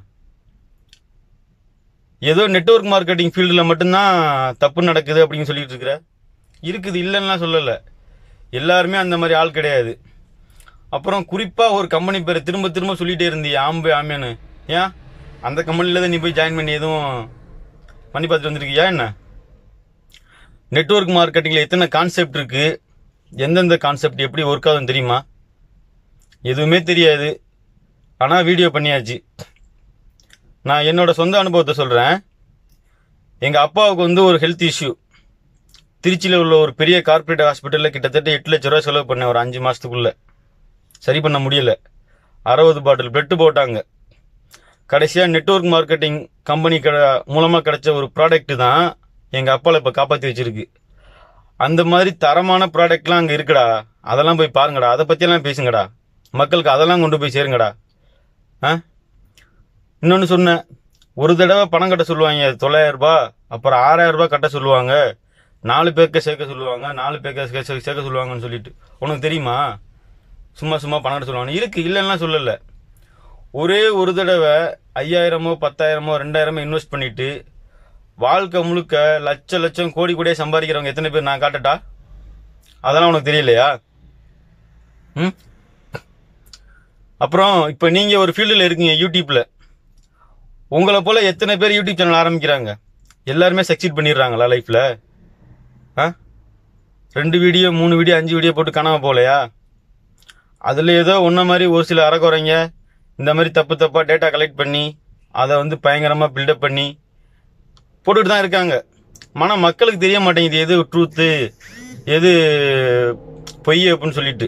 ஏதோ நெட்வொர்க் மார்க்கெட்டிங் ஃபீல்டில் மட்டும்தான் தப்பு நடக்குது அப்படின்னு சொல்லிட்டு இருக்கிற. இருக்குது, இல்லைன்னா சொல்லலை. எல்லாருமே அந்த மாதிரி ஆள் கிடையாது. அப்புறம் குறிப்பாக ஒரு கம்பெனி பேரை திரும்ப திரும்ப சொல்லிகிட்டே இருந்தியே, ஆம்பே ஆமேன்னு. ஏன் அந்த கம்பெனியில் தான் நீ போய் ஜாயின் பண்ணி எதுவும் பண்ணி பார்த்துட்டு வந்துருக்கியா என்ன? நெட்வொர்க் மார்க்கெட்டிங்கில் எத்தனை கான்செப்ட் இருக்குது, எந்தெந்த கான்செப்ட் எப்படி ஒர்க் ஆகுதுன்னு தெரியுமா? எதுவுமே தெரியாது. ஆனால் வீடியோ பண்ணியாச்சு. நான் என்னோடய சொந்த அனுபவத்தை சொல்கிறேன். எங்கள் அப்பாவுக்கு வந்து ஒரு ஹெல்த் இஷ்யூ. திருச்சியில் உள்ள ஒரு பெரிய கார்ப்பரேட் ஹாஸ்பிட்டலில் கிட்டத்தட்ட எட்டு லட்ச ரூபா செலவு பண்ணேன் ஒரு அஞ்சு மாதத்துக்குள்ளே. சரி பண்ண முடியலை. அறுபது பாட்டில் பிளட்டு போட்டாங்க. கடைசியாக நெட்வொர்க் மார்க்கெட்டிங் கம்பெனி க மூலமாக கிடைச்ச ஒரு ப்ராடக்ட்டு தான் எங்கள் அப்பாவை இப்போ காப்பாற்றி வச்சுருக்கு. அந்த மாதிரி தரமான ப்ராடக்ட்லாம் அங்கே இருக்குடா. அதெல்லாம் போய் பாருங்கடா, அதை பற்றியெல்லாம் பேசுங்கடா, மக்களுக்கு அதெல்லாம் கொண்டு போய் சேருங்கடா. ஆ இன்னொன்று சொன்னேன், ஒரு தடவை பணம் கட்ட சொல்லுவாங்க தொள்ளாயிரம் ரூபாய், அப்புறம் ஆறாயிரம் ரூபாய் கட்ட சொல்லுவாங்க, நாலு பேருக்கு சேர்க்க சொல்லுவாங்க, நாலு பேருக்கு சேர்க்க சொல்லுவாங்கன்னு சொல்லிட்டு உனக்கு தெரியுமா? சும்மா சும்மா பணம் கட்ட சொல்லுவாங்க. இருக்குது, இல்லைன்னா சொல்லலை. ஒரே ஒரு தடவை ஐயாயிரமோ பத்தாயிரமோ ரெண்டாயிரமோ இன்வெஸ்ட் பண்ணிவிட்டு வாழ்க்கை முழுக்க லட்ச லட்சம் கோடி கோடியே சம்பாதிக்கிறவங்க எத்தனை பேர் நான் காட்டட்டா? அதெல்லாம் உனக்கு தெரியலையா? ம் அப்புறம் இப்போ நீங்கள் ஒரு ஃபீல்டில் இருக்கீங்க, யூடியூப்பில். உங்களை போல் எத்தனை பேர் யூடியூப் சேனல் ஆரம்பிக்கிறாங்க? எல்லாருமே சக்சீட் பண்ணிடுறாங்களா லைஃப்பில்? ஆ ரெண்டு வீடியோ மூணு வீடியோ அஞ்சு வீடியோ போட்டு காணாமல் போகலையா? அதில் ஏதோ ஒன்றை மாதிரி ஒரு சில அறக்குறைங்க இந்த மாதிரி தப்பு தப்பாக டேட்டா கலெக்ட் பண்ணி அதை வந்து பயங்கரமாக பில்டப் பண்ணி போட்டுட்டு தான் இருக்காங்க. ஆனால் மக்களுக்கு தெரிய மாட்டேங்குது எது ட்ரூத்து எது பொய் அப்படின்னு சொல்லிட்டு.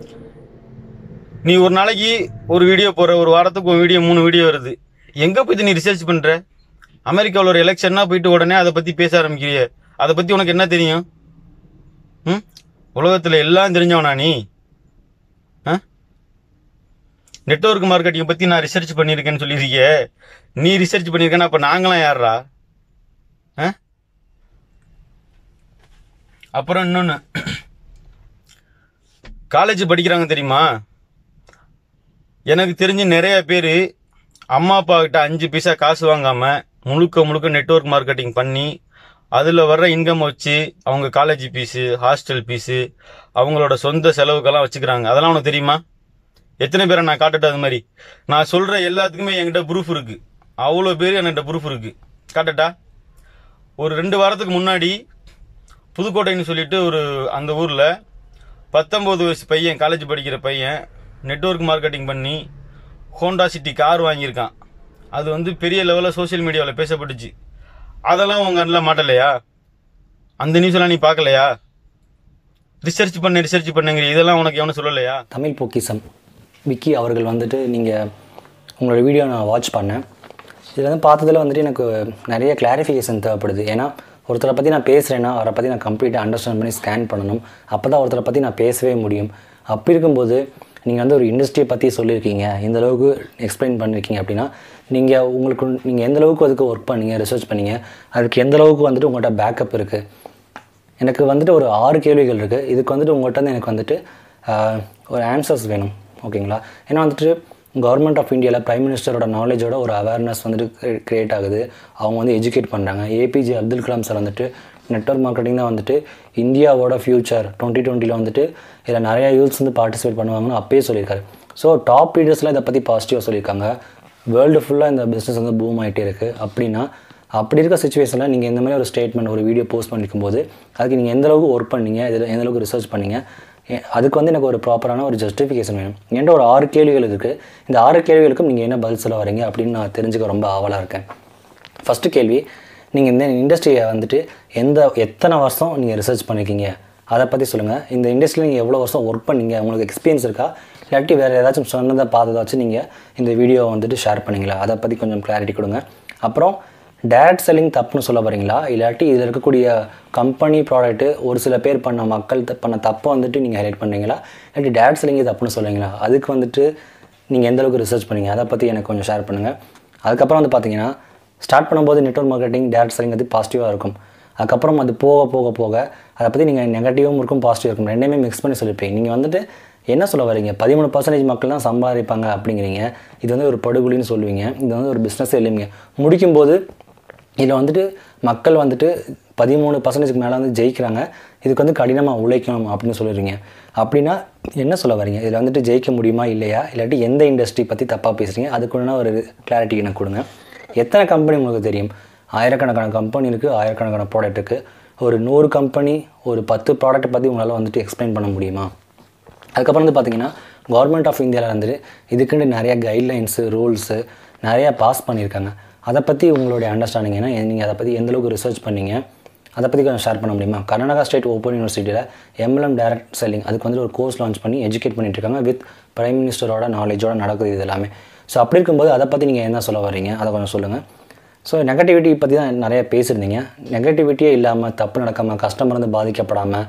நீ ஒரு நாளைக்கு ஒரு வீடியோ போடுற, ஒரு வாரத்துக்கு ஒரு வீடியோ மூணு வீடியோ வருது. எங்கே போய்ட்டு நீ ரிசர்ச் பண்ணுற? அமெரிக்காவில் ஒரு எலெக்ஷன்னா போயிட்டு உடனே அதை பற்றி பேச ஆரம்பிக்கிறிய. அதை பற்றி உனக்கு என்ன தெரியும்? ம் உலகத்தில் எல்லாம் தெரிஞ்சவனா நீ? ஆ நெட்வொர்க் மார்க்கெட்டிங்கை பற்றி நான் ரிசர்ச் பண்ணியிருக்கேன்னு சொல்லியிருக்கிய. நீ ரிசர்ச் பண்ணியிருக்கேன்னா அப்போ நாங்களாம் யாரா? ஆ அப்புறம் இன்னொன்று, காலேஜ் படிக்கிறாங்க தெரியுமா? எனக்கு தெரிஞ்சு நிறைய பேர் அம்மா அப்பா கிட்ட அஞ்சு பைசா காசு வாங்காமல் முழுக்க முழுக்க நெட்வொர்க் மார்க்கெட்டிங் பண்ணி அதில் வர்ற இன்கம் வச்சு அவங்க காலேஜ் ஃபீஸு, ஹாஸ்டல் ஃபீஸு, அவங்களோட சொந்த செலவுக்கெல்லாம் வச்சுக்கிறாங்க. அதெல்லாம் உனக்கு தெரியுமா? எத்தனை பேரை நான் காட்டுட்டு அது மாதிரி? நான் சொல்கிற எல்லாத்துக்குமே என்கிட்ட ப்ரூஃப் இருக்குது. அவ்வளோ பேர் என்கிட்ட ப்ரூஃப் இருக்குது. காட்டட்டா? ஒரு ரெண்டு வாரத்துக்கு முன்னாடி புதுக்கோட்டைன்னு சொல்லிட்டு ஒரு அந்த ஊரில் பத்தொம்போது வயசு பையன், காலேஜ் படிக்கிற பையன், நெட்வொர்க் மார்க்கெட்டிங் பண்ணி ஹோண்டா சிட்டி கார் வாங்கியிருக்கான். அது வந்து பெரிய லெவலில் சோஷியல் மீடியாவில் பேசப்பட்டுச்சு. அதெல்லாம் உங்கள் கண்ணில் மாட்டலையா? அந்த நியூஸ்லாம் நீ பார்க்கலையா? ரிசர்ச் பண்ண ரிசர்ச் பண்ணுங்கிற இதெல்லாம் உனக்கு எவனும் சொல்லலையா? தமிழ் பொக்கிஷம் விக்கி அவர்கள் வந்துட்டு நீங்கள் உங்களோட வீடியோ நான் வாட்ச் பண்ணேன். இதில் வந்து பார்த்ததில் வந்துட்டு எனக்கு நிறைய கிளாரிஃபிகேஷன் தேவைப்படுது. ஏன்னா ஒருத்தரை பற்றி நான் பேசுகிறேன்னா அவரை பற்றி நான் கம்ப்ளீட்டாக அண்டர்ஸ்டாண்ட் பண்ணி ஸ்கேன் பண்ணணும். அப்போ தான் ஒருத்தரை பற்றி நான் பேசவே முடியும். அப்படி இருக்கும்போது நீங்கள் வந்து ஒரு இண்டஸ்ட்ரியை பற்றி சொல்லியிருக்கீங்க, இந்த அளவுக்கு எக்ஸ்பிளைன் பண்ணியிருக்கீங்க அப்படின்னா நீங்கள் உங்களுக்கு நீங்கள் எந்த அளவுக்கு அதுக்கு ஒர்க் பண்ணீங்க, ரிசர்ச் பண்ணீங்க, அதுக்கு எந்த அளவுக்கு வந்துட்டு உங்கள்கிட்ட பேக்கப் இருக்குது. எனக்கு வந்துட்டு ஒரு ஆறு கேள்விகள் இருக்குது. இதுக்கு வந்துட்டு உங்கள்கிட்ட வந்து எனக்கு வந்துட்டு ஒரு ஆன்சர்ஸ் வேணும். ஓகேங்களா? ஏன்னா வந்துட்டு கவர்மெண்ட் ஆஃப் இந்தியாவில் பிரைம் மினிஸ்டரோட நாலேஜோட ஒரு அவேர்னஸ் வந்துட்டு க்ரியேட் ஆகுது. அவங்க வந்து எஜுகேட் பண்ணுறாங்க. ஏபிஜே அப்துல் கலாம் சார் வந்துட்டு நெட்வொர்க் மார்க்கெட்டிங் தான் வந்துட்டு இந்தியாவோட ஃபியூச்சர், டுவெண்ட்டி டுவெண்ட்டியில் வந்துட்டு இதில் நிறையா யூத்ஸ் வந்து பார்ட்டிசிபேட் பண்ணுவாங்கன்னு அப்பயே சொல்லியிருக்காரு. ஸோ டாப் லீடர்ஸ்லாம் இதை பற்றி பாசிட்டிவாக சொல்லியிருக்காங்க. வேர்ல்டு ஃபுல்லாக இந்த பிஸ்னஸ் வந்து பூம் ஆகிட்டே இருக்குது. அப்படின்னா அப்படி இருக்க சுச்சுவேஷனில் நீங்கள் இந்த மாதிரி ஒரு ஸ்டேட்மெண்ட், ஒரு வீடியோ போஸ்ட் பண்ணிக்கும் போது அதுக்கு நீங்கள் எந்தளவுக்கு ஒர்க் பண்ணீங்க, இதில் எந்தளவுக்கு ரிசர்ச் பண்ணீங்க, அதுக்கு வந்து எனக்கு ஒரு ப்ராப்பரான ஒரு ஜஸ்டிஃபிகேஷன் வேணும். என்கிட்ட ஒரு ஆறு கேள்விகள் இருக்குது. இந்த ஆறு கேள்விகளுக்கும் நீங்கள் என்ன பதில் சொல்ல வரீங்க அப்படின்னு நான் தெரிஞ்சுக்க ரொம்ப ஆவலாக இருக்கேன். ஃபஸ்ட்டு கேள்வி, நீங்கள் இந்த இண்டஸ்ட்ரியை வந்துட்டு எந்த எத்தனை வருஷம் நீங்கள் ரிசர்ச் பண்ணியிருக்கீங்க அதை பற்றி சொல்லுங்கள். இந்த இண்டஸ்ட்ரியில் நீங்கள் எவ்வளோ வருஷம் ஒர்க் பண்ணீங்க, உங்களுக்கு எக்ஸ்பீரியன்ஸ் இருக்கா, இல்லாட்டி வேறு ஏதாச்சும் சொன்னதை பார்த்ததை வச்சு நீங்கள் இந்த வீடியோவை வந்துட்டு ஷேர் பண்ணிங்களா, அதை பற்றி கொஞ்சம் கிளாரிட்டி கொடுங்க. அப்புறம் டேரக்ட் செல்லிங் தப்புன்னு சொல்ல போகிறீங்களா, இல்லாட்டி இதில் இருக்கக்கூடிய கம்பெனி ப்ராடக்ட்டு ஒரு சில பேர் பண்ண மக்கள் பண்ண தப்பை வந்துட்டு நீங்கள் ஹைலைட் பண்ணுறீங்களா, இல்லாட்டி டேரக்ட் செல்லிங் தப்புன்னு சொல்லுவீங்களா, அதுக்கு வந்துட்டு நீங்கள் எந்தளவுக்கு ரிசர்ச் பண்ணீங்க அதை பற்றி எனக்கு கொஞ்சம் ஷேர் பண்ணுங்கள். அதுக்கப்புறம் வந்து பார்த்தீங்கன்னா ஸ்டார்ட் பண்ணும்போது நெட்வொர்க் மார்க்கெட்டிங், டேரக்ட் செல்லிங் அது பாசிட்டிவாக இருக்கும். அதுக்கப்புறம் அது போக போக போக அதை பற்றி நீங்கள் நெகட்டிவும் இருக்கும், பாசிட்டிவாக இருக்கும், ரெண்டுமே மிக்ஸ் பண்ணி சொல்லியிருப்பீங்க. நீங்கள் வந்துட்டு என்ன சொல்ல வரீங்க, பதிமூணு பர்சன்டேஜ் மக்கள் தான் சம்பாதிப்பாங்க அப்படிங்கிறீங்க. இது வந்து ஒரு படுகொலின்னு சொல்லுவீங்க. இது வந்து ஒரு பிஸ்னஸே இல்லைங்க. முடிக்கும்போது இதில் வந்துட்டு மக்கள் வந்துட்டு பதிமூணு பர்சன்டேஜ்க்கு மேலே வந்து ஜெயிக்கிறாங்க, இதுக்கு வந்து கடினமாக உழைக்கணும் அப்படின்னு சொல்லிடுறீங்க. அப்படின்னா என்ன சொல்ல வரீங்க, இதில் வந்துட்டு ஜெயிக்க முடியுமா இல்லையா, இல்லாட்டி எந்த இண்டஸ்ட்ரி பற்றி தப்பாக பேசுகிறீங்க, அதுக்குள்ள ஒரு கிளாரிட்டி எனக்கு கொடுங்க. எத்தனை கம்பெனி உங்களுக்கு தெரியும்? ஆயிரக்கணக்கான கம்பெனி இருக்குது, ஆயிரக்கணக்கான ப்ராடக்ட் இருக்குது. ஒரு நூறு கம்பெனி, ஒரு பத்து ப்ராடக்ட்டை பற்றி உங்களால் வந்துட்டு எக்ஸ்பிளைன் பண்ண முடியுமா? அதுக்கப்புறம் வந்து பார்த்திங்கன்னா கவர்மெண்ட் ஆஃப் இந்தியாவில் வந்துட்டு இதுக்குன்னு நிறையா கைட்லைன்ஸு, ரூல்ஸு நிறையா பாஸ் பண்ணியிருக்காங்க. அதை பற்றி உங்களுடைய அண்டர்ஸ்டாண்டிங் ஏன்னா நீங்கள் அதை பற்றி எந்தளவுக்கு ரிசர்ச் பண்ணீங்க, அதை பற்றி கொஞ்சம் ஷேர் பண்ண முடியுமா? கர்நாடகா ஸ்டேட் ஓப்பன் யூனிவர்சிட்டியில் எம்எல்எம் டைரக்ட் செல்லிங் அதுக்கு வந்து ஒரு கோர்ஸ் லான்ச் பண்ணி எஜுகேட் பண்ணிட்டு இருக்காங்க. வித் பிரைம் மினிஸ்டரோட நாலேஜோட நடக்குது இது எல்லாமே. ஸோ அப்படி இருக்கும்போது அதை பற்றி நீங்கள் என்ன சொல்ல வரீங்க, அதை கொஞ்சம் சொல்லுங்கள். ஸோ நெகட்டிவிட்டி பற்றி தான் நிறைய பேசியிருந்தீங்க. நெகட்டிவிட்டியே இல்லாமல், தப்பு நடக்காமல், கஸ்டமர் வந்து பாதிக்கப்படாமல்,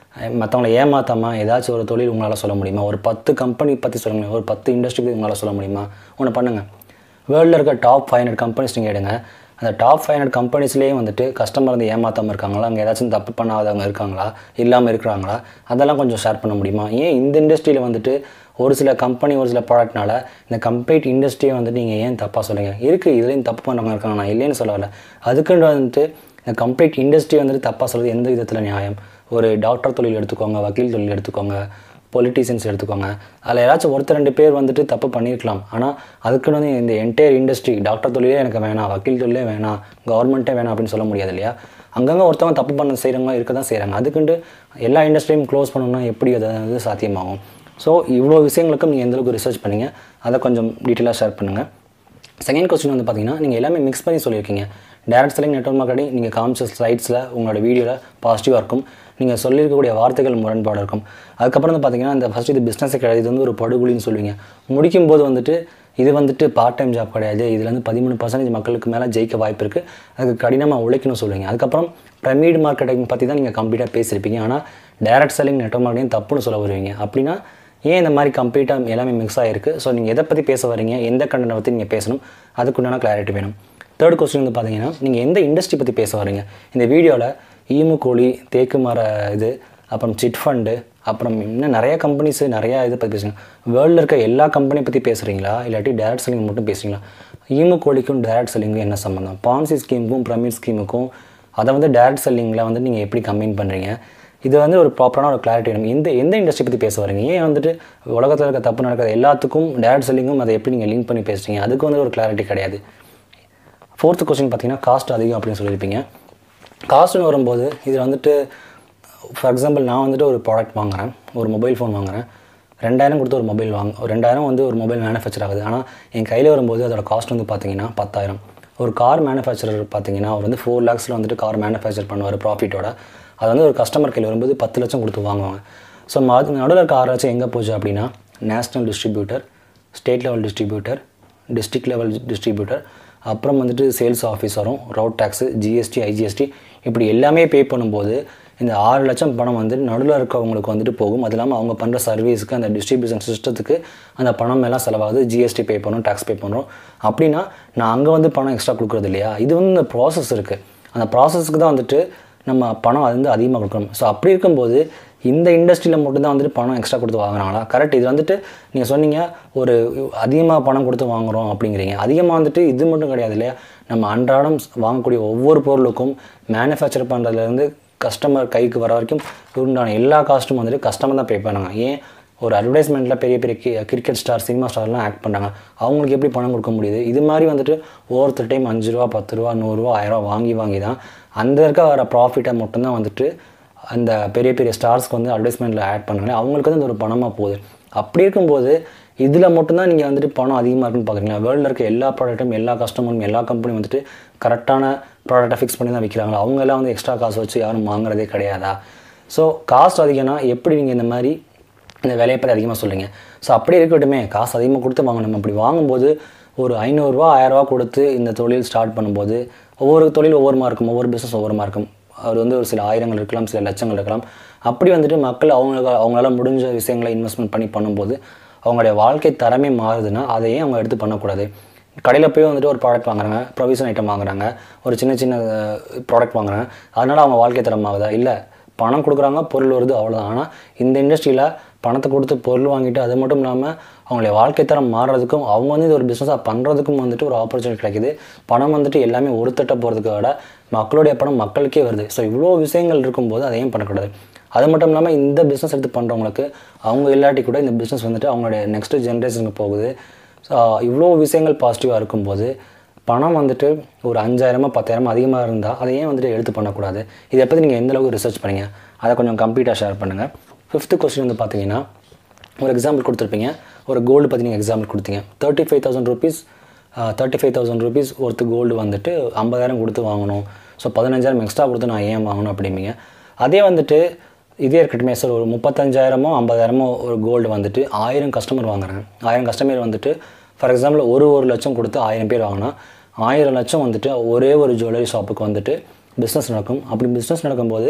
மற்றவங்களை ஏமாத்தாமல் ஏதாச்சும் ஒரு தொழில் உங்களால் சொல்ல முடியுமா? ஒரு பத்து கம்பெனி பற்றி சொல்ல முடியுமா? ஒரு பத்து இண்டஸ்ட்ரி பற்றி உங்களால் சொல்ல முடியுமா? ஒன்று பண்ணுங்கள். வேர்ல்டில் இருக்க டாப் ஃபைவ் ஹண்ட்ரட் கம்பெனிஸ் நீங்கள் எடுங்க. அந்த டாப் ஃபைவ் ஹண்ட்ரட் கம்பெனிஸ்லேயே வந்துட்டு கஸ்டமர் வந்து ஏமாற்றாமல் இருக்காங்களா, அங்கே ஏதாச்சும் தப்பு பண்ணாதவங்க இருக்காங்களா, இல்லாமல் இருக்கிறாங்களா, அதெல்லாம் கொஞ்சம் ஷேர் பண்ண முடியுமா? ஏன் இந்த இண்டஸ்ட்ரியில் வந்துட்டு ஒரு சில கம்பெனி ஒரு சில ப்ராடக்ட்னால இந்த கம்ப்ளீட் இண்டஸ்ட்ரியை வந்துட்டு நீங்கள் ஏன் தப்பாக சொல்லுங்க? இருக்குது, இதுலேயும் தப்பு பண்ணுறவங்க இருக்காங்க, நான் இல்லைன்னு சொல்ல வரல. அதுக்குன்னு வந்துட்டு இந்த கம்ப்ளீட் இண்டஸ்ட்ரி வந்துட்டு தப்பாக சொல்கிறது எந்த விதத்தில் நியாயம்? ஒரு டாக்டர் தொழில் எடுத்துக்கோங்க, வக்கீல் தொழில் எடுத்துக்கோங்க, பொலிட்டீஷியன்ஸ் எடுத்துக்கோங்க. அதில் யாராச்சும் ஒருத்தர் ரெண்டு பேர் வந்துட்டு தப்பு பண்ணியிருக்கலாம். ஆனால் அதுக்குன்னு வந்து இந்த என்டையர் இண்டஸ்ட்ரி டாக்டர் தொழிலே எனக்கு வேணாம், வக்கீல் தொழிலே வேணாம், கவர்மெண்ட்டே வேணாம் அப்படின்னு சொல்ல முடியாது இல்லையா? அங்கங்கே ஒருத்தவங்க தப்பு பண்ண செய்கிறவங்க இருக்க தான் செய்கிறாங்க. அதுக்குண்டு எல்லா இண்டஸ்ட்ரியும் க்ளோஸ் பண்ணணும்னா எப்படி அது வந்து சாத்தியமாகும்? ஸோ இவ்வளோ விஷயங்களுக்கும் நீங்கள் எந்தளவுக்கு ரிசர்ச் பண்ணிங்க, அதை கொஞ்சம் டீட்டெயிலாக ஷேர் பண்ணுங்கள். செகண்ட் கொஸ்டின் வந்து பார்த்தீங்கன்னா, நீங்கள் எல்லாமே மிக்ஸ் பண்ணி சொல்லியிருக்கீங்க. டைரக்ட் செல்லிங், நெட்வொர்க் மார்க்கெட்டிங், நீங்கள் காமிச்ச ஸ்லைட்ஸில் உங்களோட வீடியோவில் பாசிட்டிவாக இருக்கும், நீங்கள் சொல்லியிருக்கக்கூடிய வார்த்தைகள் முரண்பாடு இருக்கும். அதுக்கப்புறம் வந்து பார்த்தீங்கன்னா, இந்த ஃபஸ்ட்டு இது பிஸ்னஸே கிடையாது, இது வந்து ஒரு படுகொலின்னு சொல்லுவீங்க. முடிக்கும்போது வந்துட்டு இது வந்துட்டு பார்ட் டைம் ஜாப் கிடையாது, இதில் வந்து பதிமூணு பர்சன்டேஜ் மக்களுக்கு மேலே ஜெயிக்க வாய்ப்பு இருக்குது, அதுக்கு கடினமாக உழைக்கணும்னு சொல்லுவீங்க. அதுக்கப்புறம் பிரமிட் மார்க்கெட்டிங் பற்றி தான் நீங்கள் கம்ப்ளீட்டாக பேசியிருப்பீங்க. ஆனால் டைரக்ட் செல்லிங், நெட்வொர்க் மார்க்கெட்டிங் தப்புன்னு சொல்ல வருவீங்க. அப்படின்னா ஏன் இந்த மாதிரி கம்ப்ளீட்டாக எல்லாமே மிக்ஸ் ஆகிருக்கு? ஸோ நீங்கள் எதை பற்றி பேச வரீங்க, எந்த கண்டென்ட் பற்றி நீங்கள் பேசணும், அதுக்குண்டான கிளாரிட்டி வேணும். தேர்ட் கொஸ்டின் வந்து பார்த்தீங்கன்னா, நீங்கள் எந்த இண்டஸ்ட்ரி பற்றி பேச வரீங்க? இந்த வீடியோவில் ஈமு கோழி, தேக்கு மர இது, அப்புறம் சிட் ஃபண்டு, அப்புறம் இன்னும் நிறையா கம்பெனிஸு நிறையா இதை பற்றி பேசுங்க. வேர்ல்டில் இருக்க எல்லா கம்பெனி பற்றி பேசுகிறீங்களா, இல்லாட்டி டைரக்ட் செல்லிங் மட்டும் பேசுகிறீங்களா? ஈமு கோழிக்கும் டைரக்ட் செல்லிங்கும் என்ன சம்மந்தம்? பான்சி ஸ்கீமுக்கும் பிரமிட் ஸ்கீமுக்கும் அதை வந்து டைரக்ட் செல்லிங்கில் வந்து நீங்கள் எப்படி கம்பைன் பண்ணுறீங்க? இது வந்து ஒரு ப்ராப்பரான ஒரு கிளாரிட்டி வேணும். எந்த எந்த இண்டஸ்ட்ரி பற்றி பேச வரீங்க? ஏன் வந்துட்டு உலகத்தில் இருக்க தப்பு நடக்கிறது எல்லாத்துக்கும் டைரக்ட் செல்லிங்கும் அதை எப்படி நீங்கள் லிங்க் பண்ணி பேசுகிறீங்க? அதுக்கு வந்து ஒரு கிளாரிட்டி கிடையாது. ஃபோர்த்து கொஸ்டின் பார்த்தீங்கன்னா, காஸ்ட் அதிகம் அப்படின்னு சொல்லியிருப்பீங்க. காஸ்ட்னு வரும்போது இதில் வந்துட்டு ஃபார் எக்ஸாம்பிள் நான் வந்துட்டு ஒரு ப்ராடக்ட் வாங்குகிறேன், ஒரு மொபைல் ஃபோன் வாங்குகிறேன், ரெண்டாயிரம் கொடுத்து ஒரு மொபைல் வாங்க ஒரு ரெண்டாயிரம் வந்து ஒரு மொபைல் மேனுஃபேக்சர் ஆகுது. ஆனால் என் கையில் வரும்போது அதோட காஸ்ட் வந்து பார்த்தீங்கன்னா பத்தாயிரம். ஒரு கார் மேனுஃபேக்சரர் பார்த்தீங்கன்னா அவர் வந்து ஃபோர் லேக்ஸில் வந்துட்டு கார் மேனுஃபேக்சர் பண்ணுவார் ப்ராஃபிட்டோட. அது வந்து ஒரு கஸ்டமர் கையில் வரும்போது பத்து லட்சம் கொடுத்து வாங்குவாங்க. ஸோ அது நடுவில் இருக்க ஆறு லட்சம் எங்கே போச்சு அப்படின்னா, national distributor, state level distributor, district level distributor, அப்புறம் வந்துட்டு சேல்ஸ் ஆஃபீஸரும், ரோட் டேக்ஸு, ஜிஎஸ்டி, ஐஜிஎஸ்டி, இப்படி எல்லாமே பே பண்ணும்போது இந்த ஆறு லட்சம் பணம் வந்து நடுவில் இருக்கவங்களுக்கு வந்துட்டு போகும். அது இல்லாமல் அவங்க பண்ணுற சர்வீஸுக்கு, அந்த டிஸ்ட்ரிபியூஷன் சிஸ்டத்துக்கு அந்த பணம் எல்லாம் செலவாகுது. ஜிஎஸ்டி பே பண்ணுறோம், டேக்ஸ் பே பண்ணுறோம். அப்படின்னா நான் அங்கே வந்து பணம் எக்ஸ்ட்ரா கொடுக்குறது இல்லையா? இது வந்து இந்த ப்ராசஸ் இருக்குது. அந்த ப்ராசஸ்க்கு தான் வந்துட்டு நம்ம பணம் அது வந்து அதிகமாக கொடுக்கணும். ஸோ அப்படி இருக்கும்போது இந்த இண்டஸ்ட்ரியில் மட்டும்தான் வந்துட்டு பணம் எக்ஸ்ட்ரா கொடுத்து வாங்குறாங்களா? கரெக்ட். இது வந்துட்டு நீங்கள் சொன்னீங்க ஒரு அதிகமாக பணம் கொடுத்து வாங்குகிறோம் அப்படிங்கிறீங்க. அதிகமாக வந்துட்டு இது மட்டும் கிடையாது இல்லையா? நம்ம அன்றாடம் வாங்கக்கூடிய ஒவ்வொரு பொருளுக்கும் மேனுஃபேக்சர் பண்ணுறதுலேருந்து கஸ்டமர் கைக்கு வர வரைக்கும் உண்டான எல்லா காஸ்ட்டும் வந்துட்டு கஸ்டமர் தான் பே பண்ணாங்க. ஏன் ஒரு அட்வர்டைஸ்மெண்ட்டில் பெரிய பெரிய கி கிரிக்கெட் ஸ்டார், சினிமா ஸ்டார்லாம் ஆக்ட் பண்ணுறாங்க, அவங்களுக்கு எப்படி பணம் கொடுக்க முடியுது? இது மாதிரி வந்துட்டு ஒவ்வொருத்தர் டைம் அஞ்சு ரூபா, பத்து ரூபா, நூறுரூவா, ஆயிரரூவா வாங்கி வாங்கி தான் அந்த இருக்க வர ப்ராஃபிட்டை மட்டும்தான் வந்துட்டு அந்த பெரிய பெரிய ஸ்டார்ஸ்க்கு வந்து அட்வர்டைஸ்மெண்ட்டில் ஆட் பண்ணுறாங்க. அவங்களுக்கு வந்து ஒரு பணமாக போகுது. அப்படி இருக்கும்போது இதில் மட்டும்தான் நீங்கள் வந்துட்டு பணம் அதிகமாக இருக்குன்னு பார்க்குறீங்களா? வேர்ல்டில் இருக்க எல்லா ப்ராடக்ட்டும், எல்லா கஸ்டமரும், எல்லா கம்பெனியும் வந்துட்டு கரெக்டான ப்ராடக்ட்டை ஃபிக்ஸ் பண்ணி தான் விற்கிறாங்களா? அவங்க எல்லாம் வந்து எக்ஸ்ட்ரா காசு வச்சு யாரும் வாங்குறதே கிடையாதா? ஸோ காஸ்ட் அதிகம்னா எப்படி நீங்கள் இந்த மாதிரி இந்த வேலையை பற்றி அதிகமாக சொல்லுங்க. ஸோ அப்படி இருக்கட்டுமே, காசு அதிகமாக கொடுத்து வாங்கணும். அப்படி வாங்கும்போது ஒரு ஐநூறுரூவா, ஆயிரரூவா கொடுத்து இந்த தொழில் ஸ்டார்ட் பண்ணும்போது ஒவ்வொரு தொழில் ஒவ்வொரு மாதிரி இருக்கும், ஒவ்வொரு பிஸ்னஸ் ஒவ்வொரு மாதிரி இருக்கும். அவர் வந்து ஒரு சில ஆயிரங்கள் இருக்கலாம், சில லட்சங்கள் இருக்கலாம். அப்படி வந்துட்டு மக்கள் அவங்க அவங்களால முடிஞ்ச விஷயங்களை இன்வெஸ்ட்மெண்ட் பண்ணி பண்ணும்போது அவங்களுடைய வாழ்க்கை தரமே மாறுதுன்னா அதையே அவங்க எடுத்து பண்ணக்கூடாது. கடையில் போய் வந்துட்டு ஒரு ப்ராடக்ட் வாங்குறாங்க, ப்ரொவிஷன் ஐட்டம் வாங்குறாங்க, ஒரு சின்ன சின்ன ப்ராடக்ட் வாங்குறாங்க, அதனால் அவங்க வாழ்க்கை தரம் ஆகுதா? இல்லை, பணம் கொடுக்குறாங்க, பொருள் வருது, அவ்வளோதான். ஆனால் இந்த இண்டஸ்ட்ரியில் பணத்தை கொடுத்து பொருள் வாங்கிட்டு அது மட்டும் இல்லாமல் அவங்களுடைய வாழ்க்கை தரம் மாறுறதுக்கும் அவங்க வந்து இது ஒரு பிஸ்னஸாக பண்ணுறதுக்கும் வந்துட்டு ஒரு ஆப்பர்ச்சுனிட்டி கிடைக்குது. பணம் வந்துட்டு எல்லாமே ஒரு தட்டை போகிறதுக்கு விட மக்களுடைய பணம் மக்களுக்கே வருது. ஸோ இவ்வளோ விஷயங்கள் இருக்கும்போது அதையும் பண்ணக்கூடாது. அது மட்டும் இல்லாமல் இந்த பிஸ்னஸ் எடுத்து பண்ணுறவங்களுக்கு அவங்க இல்லாட்டி கூட இந்த பிஸ்னஸ் வந்துட்டு அவங்களுடைய நெக்ஸ்ட்டு ஜென்ரேஷனுக்கு போகுது. ஸோ இவ்வளோ விஷயங்கள் பாசிட்டிவாக இருக்கும்போது பணம் வந்துட்டு ஒரு அஞ்சாயிரமா பத்தாயிரமா அதிகமாக இருந்தால் அதை ஏன் வந்துட்டு எடுத்து பண்ணக்கூடாது? இதை பற்றி நீங்கள் எந்தளவுக்கு ரிசர்ச் பண்ணீங்க, அதை கொஞ்சம் கம்ப்ளீட்டாக ஷேர் பண்ணுங்கள். ஃபிஃப்த்து கொஸ்டின் வந்து பார்த்தீங்கன்னா, ஒரு எக்ஸாம்பிள் கொடுத்துருப்பீங்க, ஒரு கோல்டு பற்றி நீங்கள் எக்ஸாம்பிள் கொடுத்தீங்க. Thirty five thousand rupees thirty five thousand rupees ஒருத்து கோல்டு வந்துட்டு ஐம்பதாயிரம் கொடுத்து வாங்கணும். ஸோ பதினஞ்சாயிரம் எக்ஸ்ட்ரா கொடுத்து நான் ஏன் வாங்கணும் அப்படிம்பீங்க. அதே வந்துட்டு இதே இருக்கட்டுமே சார், ஒரு முப்பத்தஞ்சாயிரமோ ஐம்பதாயிரமோ ஒரு கோல்டு வந்துட்டு ஆயிரம் கஸ்டமர் வாங்குறாங்க. ஆயிரம் கஸ்டமர் வந்துட்டு ஃபார் எக்ஸாம்பிள் ஒரு ஒரு லட்சம் கொடுத்து ஆயிரம் பேர் வாங்கினா ஆயிரம் லட்சம் வந்துட்டு ஒரே ஒரு ஜுவல்லரி ஷாப்புக்கு வந்துட்டு பிஸ்னஸ் நடக்கும். அப்படி பிஸ்னஸ் நடக்கும்போது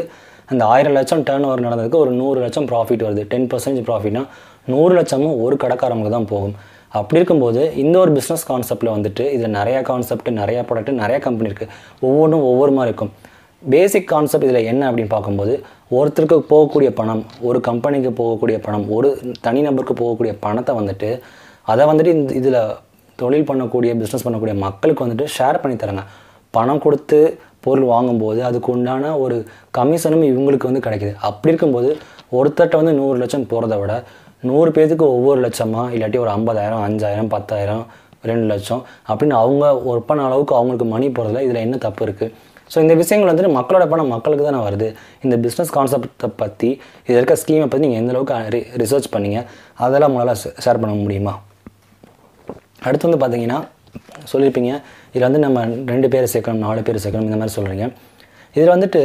அந்த ஆயிரம் லட்சம் டேர்ன் ஓவர் நடந்ததுக்கு ஒரு நூறு லட்சம் ப்ராஃபிட் வருது. டென் பர்சன்டேஜ் ப்ராஃபிட்னா நூறு லட்சமும் ஒரு கடைக்காரங்களுக்கு தான் போகும். அப்படி இருக்கும்போது இந்த ஒரு பிஸ்னஸ் கான்செப்ட்டில் வந்துட்டு இதில் நிறையா கான்செப்ட், நிறையா ப்ராடக்ட், நிறையா கம்பெனி இருக்குது. ஒவ்வொன்றும் ஒவ்வொரு மாதிரி இருக்கும். பேசிக் கான்செப்ட் இதில் என்ன அப்படின்னு பார்க்கும்போது, ஒருத்தருக்கு போகக்கூடிய பணம், ஒரு கம்பெனிக்கு போகக்கூடிய பணம், ஒரு தனிநபருக்கு போகக்கூடிய பணத்தை வந்துட்டு அதை வந்துட்டு இந்த இதில் தொழில் பண்ணக்கூடிய பிஸ்னஸ் பண்ணக்கூடிய மக்களுக்கு வந்துட்டு ஷேர் பண்ணி தராங்க. பணம் கொடுத்து பொருள் வாங்கும்போது அதுக்கு உண்டான ஒரு கமிஷனும் இவங்களுக்கு வந்து கிடைக்கிது. அப்படி இருக்கும்போது ஒருத்தட்ட வந்து நூறு லட்சம் போகிறத விட நூறு பேருக்கு ஒவ்வொரு லட்சமாக, இல்லாட்டி ஒரு ஐம்பதாயிரம், அஞ்சாயிரம், பத்தாயிரம், ரெண்டு லட்சம் அப்படின்னு அவங்க ஒர்க் பண்ண அளவுக்கு அவங்களுக்கு மணி போகிறதுல இதில் என்ன தப்பு இருக்குது? ஸோ இந்த விஷயங்கள் வந்துட்டு மக்களோட பணம் மக்களுக்கு தானே வருது. இந்த பிஸ்னஸ் கான்செப்டை பற்றி, இதில் இருக்க ஸ்கீமை பற்றி நீங்கள் எந்த அளவுக்கு ரிசர்ச் பண்ணீங்க, அதெல்லாம் உங்களால் ஷேர் பண்ண முடியுமா? அடுத்து வந்து பார்த்தீங்கன்னா சொல்லியிருப்பீங்க, இதில் வந்து நம்ம ரெண்டு பேரை சேர்க்கணும், நாலு பேர் சேர்க்கணும், இந்த மாதிரி சொல்கிறீங்க. இதில் வந்துட்டு